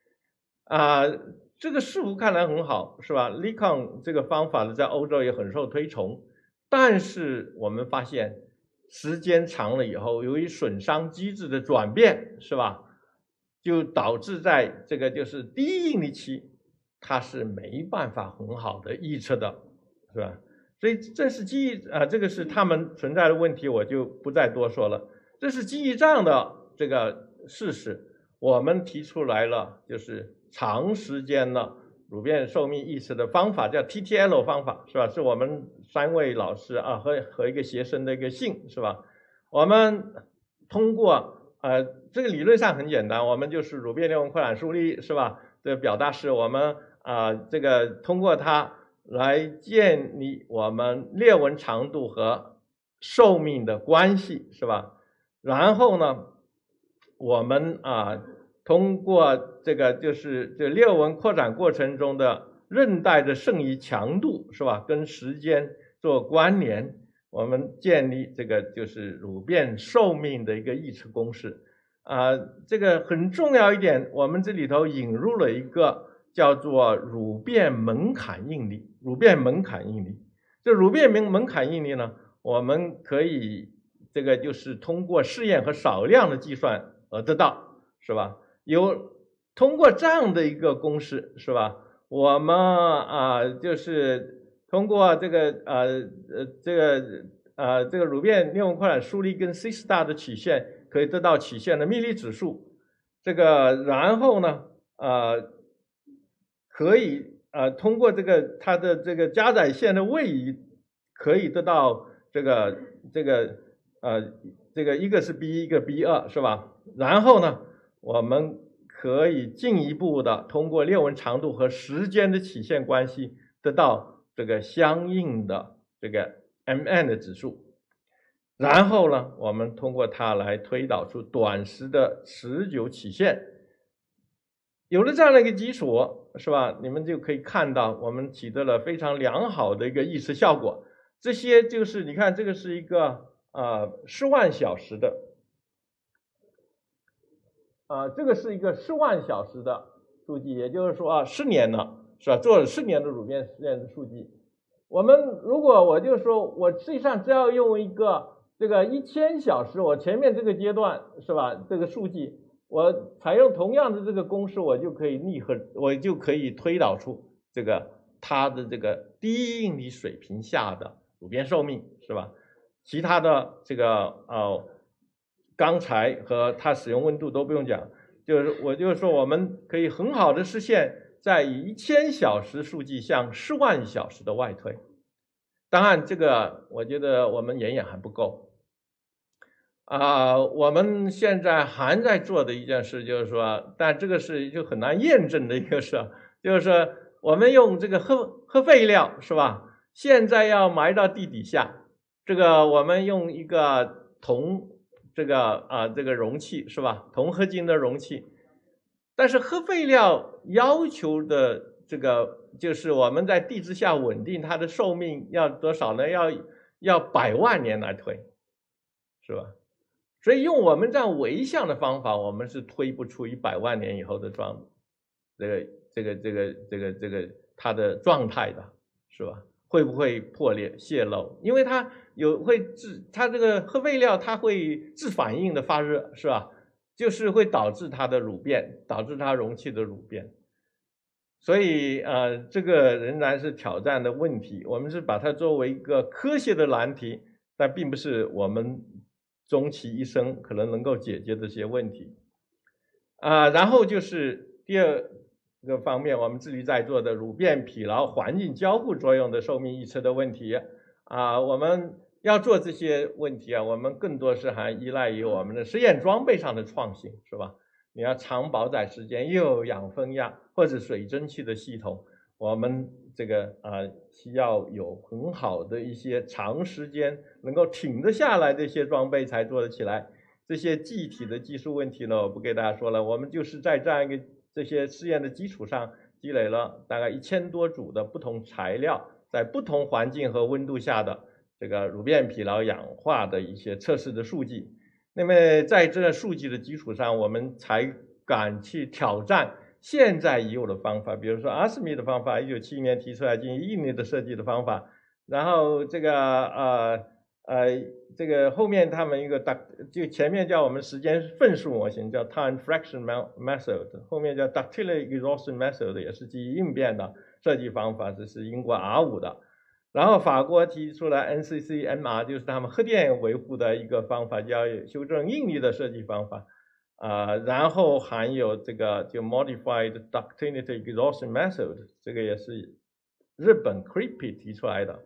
Speaker 5: 这个似乎看来很好，是吧 ？LECON 这个方法呢，在欧洲也很受推崇，但是我们发现时间长了以后，由于损伤机制的转变，是吧，就导致在这个就是低应力期，它是没办法很好的预测的，是吧？所以这是基于这个是他们存在的问题，我就不再多说了。这是基于这样的这个事实，我们提出来了，就是长时间的乳变寿命预测的方法，叫 TTL 方法，是吧？是我们3位老师和一个学生的一个姓，是吧？ 我们通过这个理论上很简单，我们就是乳变裂纹扩展速率是吧？这个表达是我们这个通过它来建立我们裂纹长度和寿命的关系是吧？然后呢，我们通过这个就是这裂纹扩展过程中的韧带的剩余强度是吧？跟时间做关联，我们建立这个就是乳变寿命的一个预测公式。这个很重要一点，我们这里头引入了一个叫做乳变门槛应力。乳变门槛应力，这乳变门槛应力呢，我们可以这个就是通过试验和少量的计算而得到，是吧？通过这样的一个公式，是吧？我们就是通过这个这个乳变裂纹扩展速率跟 C* 的曲线。可以得到曲线的密离指数，这个然后呢，可以通过它的这个加载线的位移，可以得到这个一个是 B1，一个 B2，是吧？然后呢，我们可以进一步的通过裂纹长度和时间的曲线关系，得到这个相应的这个 Mn 的指数。然后呢，我们通过它来推导出短时的持久曲线。有了这样的一个基础，是吧？你们就可以看到，我们取得了非常良好的一个预测效果。这些就是你看，这个是一个10万小时的，这个是一个10万小时的数据，也就是说10年了，是吧？做了10年的乳变实验的数据。我们如果我就说我实际上只要用一个这个1000小时，我前面这个阶段是吧？这个数据我采用同样的这个公式，我就可以我就可以推导出这个它的这个低应力水平下的乳变寿命是吧？其他的这个钢材和它使用温度都不用讲，我就是说我们可以很好的实现在以1000小时数据向10万小时的外推。当然这个我觉得我们远远还不够。我们现在还在做的一件事就是说，但这个是就很难验证的一个事，就是说我们用这个核废料是吧？现在要埋到地底下，这个我们用一个铜这个容器是吧？铜合金的容器，但是核废料要求的这个就是我们在地质下稳定它的寿命要多少呢？要100万年来推，是吧？所以用我们这样微象的方法，我们是推不出100万年以后的它的状态的，是吧？会不会破裂泄漏？因为它它这个核废料它会自反应的发热，是吧？就是会导致它的乳变，导致它容器的乳变。所以这个仍然是挑战的问题，我们是把它作为一个科学的难题，但并不是我们终其一生可能能够解决这些问题。然后就是第二个方面，我们致力在做的乳变疲劳环境交互作用的寿命预测的问题。我们要做这些问题我们更多是还依赖于我们的实验装备上的创新，是吧？你要长保载时间，又有氧分压或者水蒸气的系统，我们这个需要有很好的一些长时间能够挺得下来的一些装备才做得起来。这些具体的技术问题呢，我不给大家说了，我们就是在这样一个这些试验的基础上，积累了大概1000多组的不同材料，在不同环境和温度下的这个乳变疲劳氧化的一些测试的数据。那么在这数据的基础上，我们才敢去挑战现在已有的方法，比如说阿斯米的方法，1971年提出来进行应力的设计的方法。然后这个后面他们一个就前面叫我们时间份数模型叫 time fraction method， 后面叫 ductility exhaustion method， 也是基于应变的设计方法，这是英国 R5的。然后法国提出来 NCCMR， 就是他们核电维护的一个方法，叫修正应力的设计方法。然后还有这个就 modified ductility exhaustion method， 这个也是日本 CRIPI 提出来的。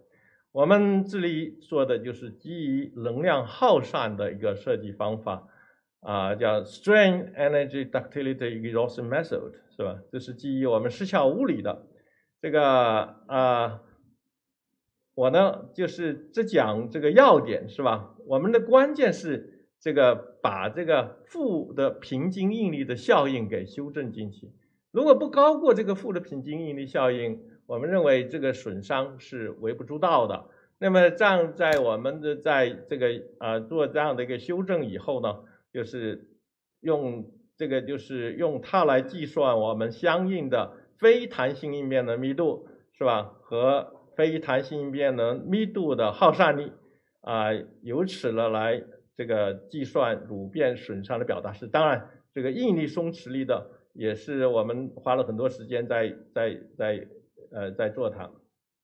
Speaker 5: 我们这里说的就是基于能量耗散的一个设计方法，叫 Strain Energy Ductility Exhaustion Method， 是吧？这是基于我们失效物理的。这个我呢就是只讲这个要点，是吧？我们的关键是这个把这个负的平均应力的效应给修正进去。如果不高过这个负的平均应力效应，我们认为这个损伤是微不足道的。那么这样在我们的在这个做这样的一个修正以后呢，就是用它来计算我们相应的非弹性应变能密度，是吧？和非弹性应变能密度的耗散力，由此呢来这个计算乳变损伤的表达式。当然，这个应力松弛力的也是我们花了很多时间在做它。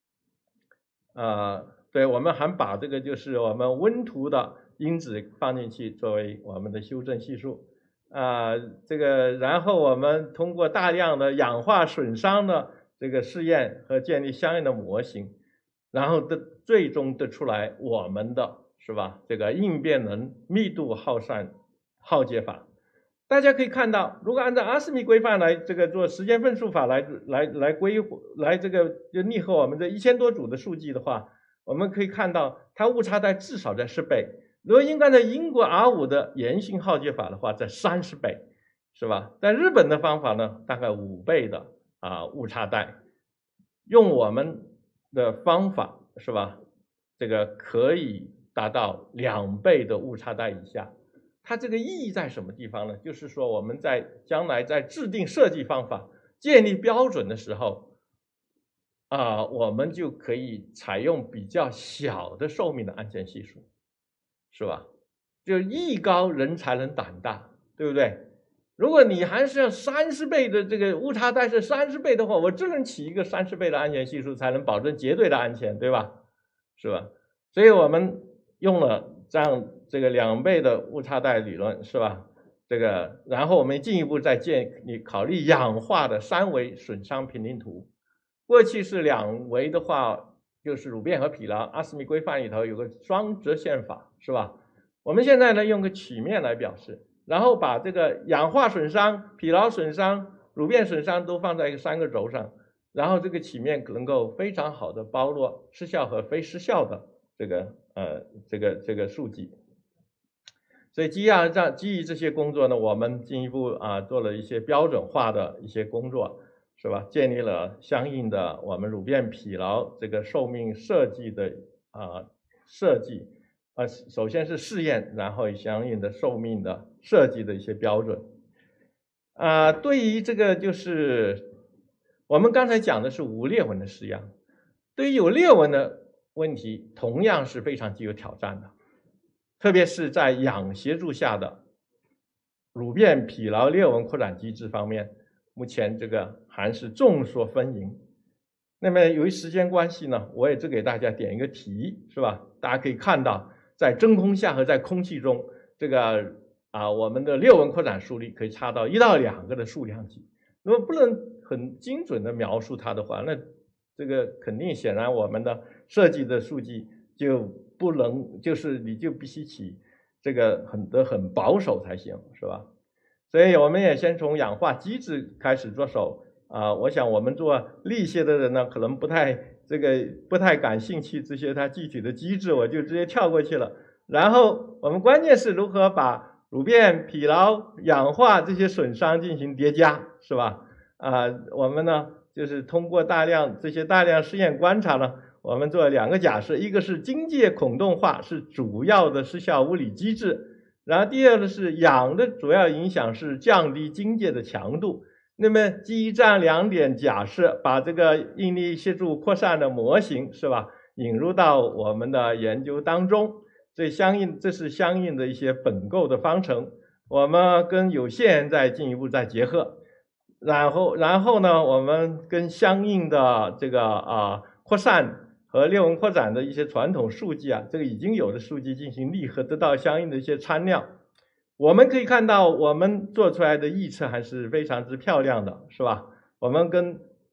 Speaker 5: 对，我们还把这个就是我们温图的因子放进去作为我们的修正系数。然后我们通过大量的氧化损伤的这个试验和建立相应的模型，然后最终得出来我们的是吧这个应变能密度耗散耗解法。大家可以看到，如果按照阿斯密规范来这个做时间分数法来这个就拟合我们这1000多组的数据的话，我们可以看到它误差带至少在10倍。如果应该在英国 R5 的圆形耗解法的话，在30倍，是吧？在日本的方法呢，大概5倍的误差带。用我们的方法是吧？这个可以达到2倍的误差带以下。它这个意义在什么地方呢？就是说我们在将来在制定设计方法、建立标准的时候，我们就可以采用比较小的寿命的安全系数，是吧？就艺高人才能胆大，对不对？如果你还是要30倍的这个误差带是30倍的话，我只能起一个30倍的安全系数才能保证绝对的安全，对吧？是吧？所以我们用了这样这个2倍的误差带理论，是吧？这个，然后我们进一步再考虑氧化的3维损伤平均图。过去是2维的话，就是乳变和疲劳，阿斯密规范里头有个双折线法，是吧？我们现在呢用个曲面来表示，然后把这个氧化损伤、疲劳损伤、乳变损伤都放在3个轴上，然后这个曲面能够非常好的包括失效和非失效的这个数据。所以基于这些工作呢，我们进一步做了一些标准化的一些工作，是吧？建立了相应的我们乳变疲劳这个寿命设计的设计，首先是试验，然后相应的寿命的设计的一些标准。对于这个就是我们刚才讲的是无裂纹的式样，对于有裂纹的问题，同样是非常具有挑战的。特别是在氧协助下的乳变疲劳裂纹扩展机制方面，目前这个还是众说纷纭。那么由于时间关系呢，我也只给大家点一个题，是吧？大家可以看到，在真空下和在空气中，这个我们的裂纹扩展速率可以差到1到2个的数量级。如果不能很精准的描述它的话，那这个肯定显然我们的设计的数据就不能，就是你就必须起这个很保守才行，是吧？所以我们也先从氧化机制开始着手。我想我们做力学的人呢，可能不太感兴趣这些它具体的机制，我就直接跳过去了。然后我们关键是如何把乳变、疲劳、氧化这些损伤进行叠加，是吧？我们呢就是通过大量试验观察呢，我们做2个假设，一个是晶界孔洞化是主要的失效物理机制，然后第二个是氧的主要影响是降低晶界的强度。那么基于这样2点假设，把这个应力协助扩散的模型，是吧，引入到我们的研究当中。这是相应的一些本构的方程，我们跟有限再进一步再结合，然后呢，我们跟相应的这个扩散和裂纹扩展的一些传统数据这个已经有的数据进行拟合，得到相应的一些参量。我们可以看到，我们做出来的预测还是非常之漂亮的，是吧？我们跟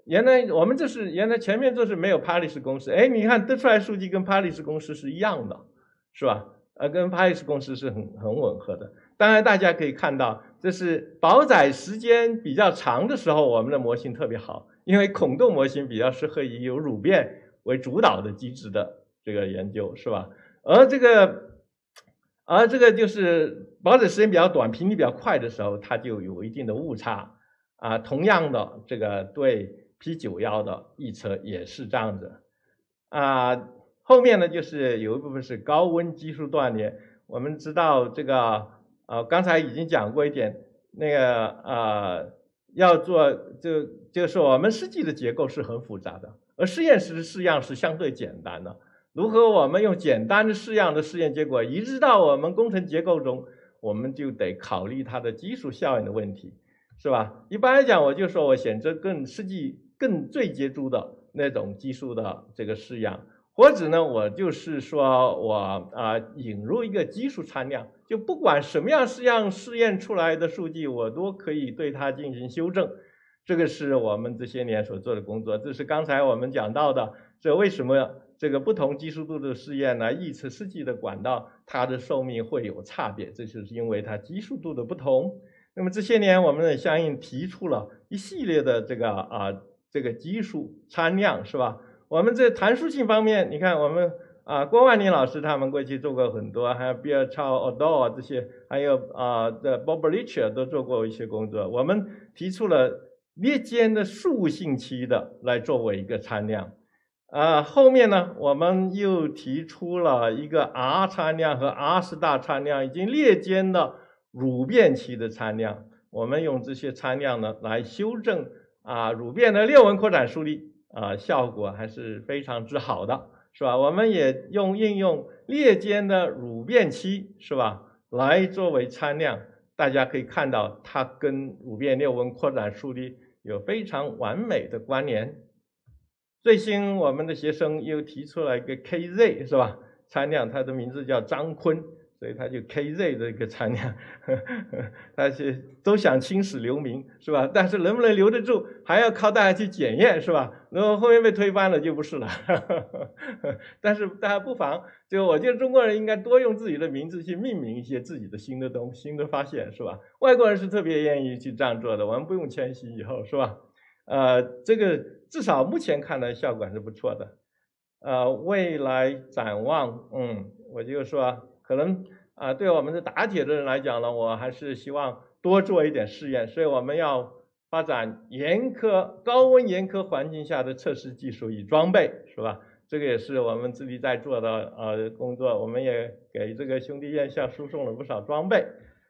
Speaker 5: 原来我们原来前面没有帕里斯公式，哎，你看得出来数据跟帕里斯公式是一样的，是吧？跟帕里斯公式是很吻合的。当然大家可以看到，这是保载时间比较长的时候，我们的模型特别好，因为孔洞模型比较适合于有乳变为主导的机制的这个研究，是吧？而这个就是保载时间比较短、频率比较快的时候，它就有一定的误差啊。同样的，这个对 P91的预测也是这样子啊。后面呢，就是有一部分是高温技术断裂。我们知道这个刚才已经讲过一点，那个要做就是我们实际的结构是很复杂的，而实验室的试样是相对简单的。如何我们用简单的试样的试验结果移植到我们工程结构中，我们就得考虑它的基数效应的问题，是吧？一般来讲，我就说我选择实际更最杰出的那种技术的这个试样。或者呢，我就是说我引入一个基数参量，就不管什么样试验出来的数据，我都可以对它进行修正。这个是我们这些年所做的工作。这是刚才我们讲到的，这为什么这个不同基数度的试验呢，预测实际的管道它的寿命会有差别，这就是因为它基数度的不同。那么这些年我们也相应提出了一系列的这个基数参量，是吧？我们在弹数性方面，你看我们郭万林老师他们过去做过很多，还有比尔超、O'Donnell 这些，还有Bob Licher 都做过一些工作。我们提出了列间的数性期的来作为一个参量。后面呢，我们又提出了一个 R 参量和 R 大参量以及列间的乳变期的参量。我们用这些参量呢来修正乳变的列纹扩展速率。效果还是非常之好的，是吧？我们也应用列间的乳变期，是吧？来作为参量，大家可以看到它跟乳变列纹扩展速率有非常完美的关联。最新我们的学生又提出了一个 KZ， 是吧？参量，它的名字叫张坤。所以他就 KZ 的一个参量，他是都想青史留名，是吧？但是能不能留得住，还要靠大家去检验，是吧？然后后面被推翻了就不是了。但是大家不妨，就我觉得中国人应该多用自己的名字去命名一些自己的新的新的发现，是吧？外国人是特别愿意去这样做的，我们不用谦虚，以后是吧？这个至少目前看来效果还是不错的。未来展望，我就说。可能对我们的打铁的人来讲呢，我还是希望多做一点试验，所以我们要发展高温严苛环境下的测试技术与装备，是吧？这个也是我们致力在做的工作。我们也给这个兄弟院校输送了不少装备。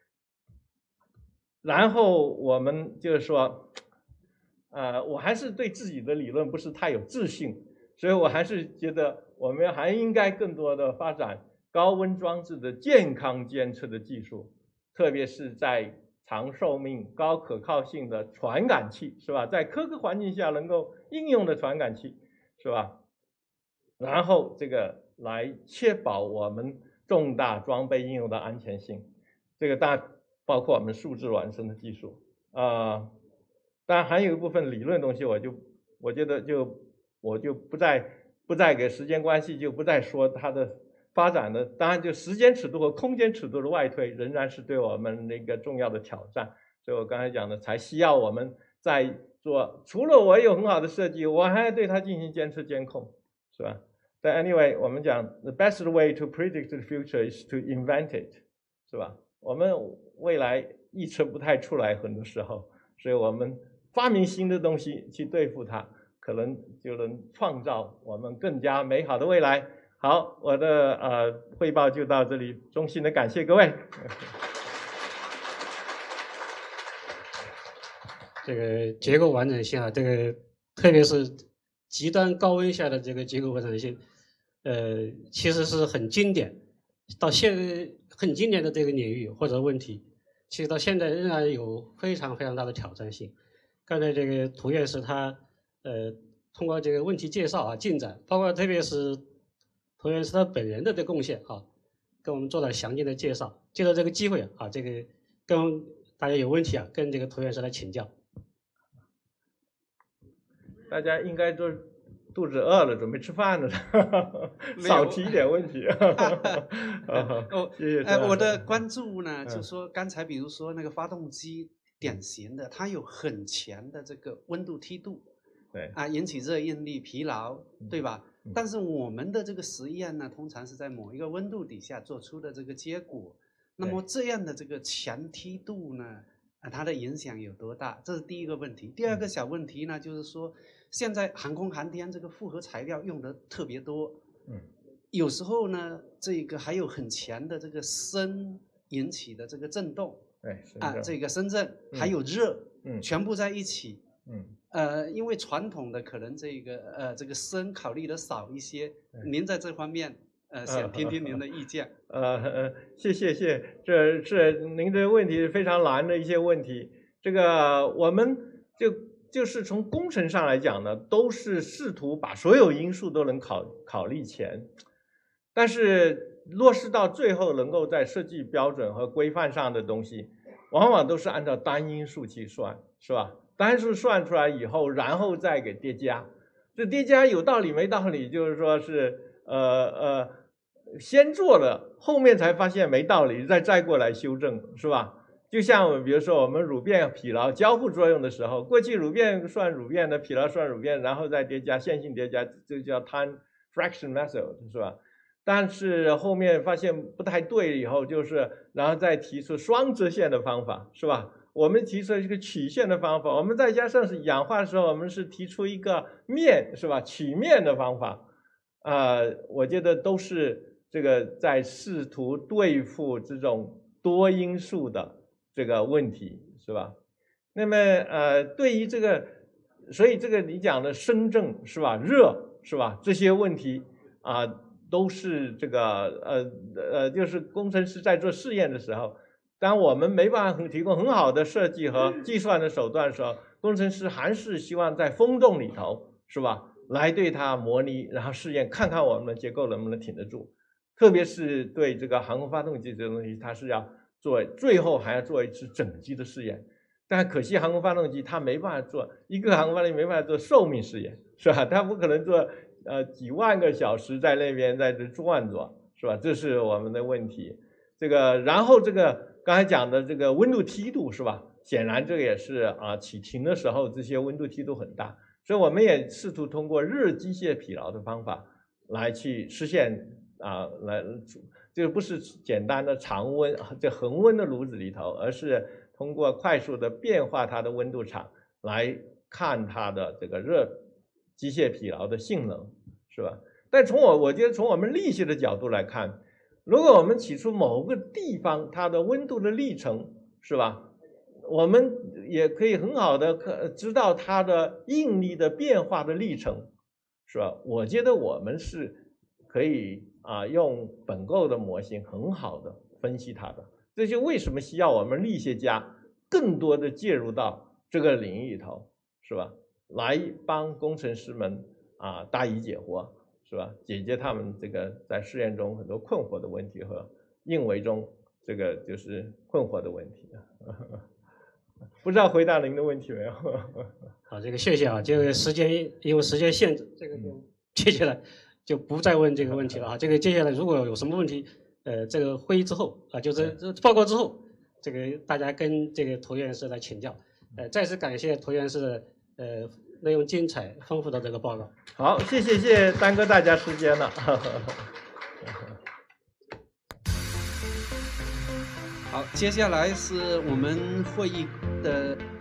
Speaker 5: 然后我们就是说，我还是对自己的理论不是太有自信，所以我还是觉得我们还应该更多的发展高温装置的健康监测的技术，特别是在长寿命、高可靠性的传感器，是吧？在苛刻环境下能够应用的传感器，是吧？然后这个来确保我们重大装备应用的安全性，这个包括我们数字孪生的技术当然还有一部分理论东西，我觉得我就不再给时间关系就不再说它的发展的，当然就时间尺度和空间尺度的外推仍然是对我们那个重要的挑战。所以我刚才讲的，才需要我们在做，除了我有很好的设计，我还要对它进行监测监控，是吧？但 anyway， 我们讲 the best way to predict the future is to invent it， 是吧？我们未来预测不太出来，很多时候，所以我们发明新的东西去对付它，可能就能创造我们更加美好的未来。好，我的汇报就到这里，衷心的感谢各位。
Speaker 1: 这个结构完整性这个特别是极端高温下的这个结构完整性，其实是很经典，到现在很经典的这个领域或者问题，其实到现在仍然有非常非常大的挑战性。刚才这个涂院士他通过这个问题介绍进展，包括特别是涂院士他本人的这贡献跟我们做了详尽的介绍。借着这个机会这个跟大家有问题跟这个涂院士来请教。
Speaker 5: 大家应该都肚子饿了，准备吃饭了，少提一点问题。谢谢。
Speaker 6: 我的关注呢，就是说刚才比如说那个发动机典型的，它有很强的这个温度梯度，
Speaker 5: 对
Speaker 6: 引起热应力、疲劳，对吧？但是我们的这个实验呢，通常是在某一个温度底下做出的这个结果。那么这样的这个强梯度呢，它的影响有多大？这是第一个问题。第二个小问题呢，就是说现在航空航天这个复合材料用的特别多，有时候呢，这个还有很强的这个声引起的这个震动，这个声震还有热，全部在一起。因为传统的可能这个声考虑的少一些，您在这方面想听听您的意见。
Speaker 5: 谢谢，这是您的问题非常难的一些问题。这个我们就是从工程上来讲呢，都是试图把所有因素都能考虑前，但是落实到最后能够在设计标准和规范上的东西，往往都是按照单因数去算，是吧？单数算出来以后，然后再给叠加。这叠加有道理没道理，就是说是先做了，后面才发现没道理，再过来修正，是吧？就像比如说我们乳变疲劳交互作用的时候，过去乳变算乳变的，疲劳算乳变，然后再叠加线性叠加，这叫 time fraction method， 是吧？但是后面发现不太对，以后就是然后再提出双折线的方法，是吧？我们提出一个曲线的方法，我们再加上是氧化的时候，我们是提出一个面，是吧？曲面的方法，我觉得都是这个在试图对付这种多因素的这个问题，是吧？那么对于这个，所以这个你讲的声震是吧？热是吧？这些问题都是这个就是工程师在做试验的时候。当我们没办法提供很好的设计和计算的手段的时候，工程师还是希望在风洞里头，是吧？来对它模拟，然后试验，看看我们的结构能不能挺得住。特别是对这个航空发动机这个东西，它是要做，最后还要做一次整机的试验。但可惜航空发动机它没办法做，一个航空发动机没办法做寿命试验，是吧？它不可能做几万个小时在那边在这转着，是吧？这是我们的问题。这个，然后这个。刚才讲的这个温度梯度是吧？显然这个也是起停的时候这些温度梯度很大，所以我们也试图通过热机械疲劳的方法来去实现这个不是简单的常温这恒温的炉子里头，而是通过快速的变化它的温度场来看它的这个热机械疲劳的性能，是吧？但我觉得从我们力学的角度来看。如果我们起出某个地方它的温度的历程，是吧？我们也可以很好的知道它的应力的变化的历程，是吧？我觉得我们是可以用本构的模型很好的分析它的。这就为什么需要我们力学家更多的介入到这个领域里头，是吧？来帮工程师们答疑解惑。是吧？解决他们这个在试验中很多困惑的问题和应为中这个就是困惑的问题。不知道回答您的问题没有？
Speaker 1: 好，这个谢谢这个时间因为时间限制，这个接下来就不再问这个问题了这个接下来如果有什么问题，这个会议之后就是这报告之后，这个大家跟这个涂院士来请教。再次感谢涂院士内容精彩丰富的这个报告。
Speaker 5: 好，谢谢耽搁大家时间了。
Speaker 6: 好，接下来是我们会议的。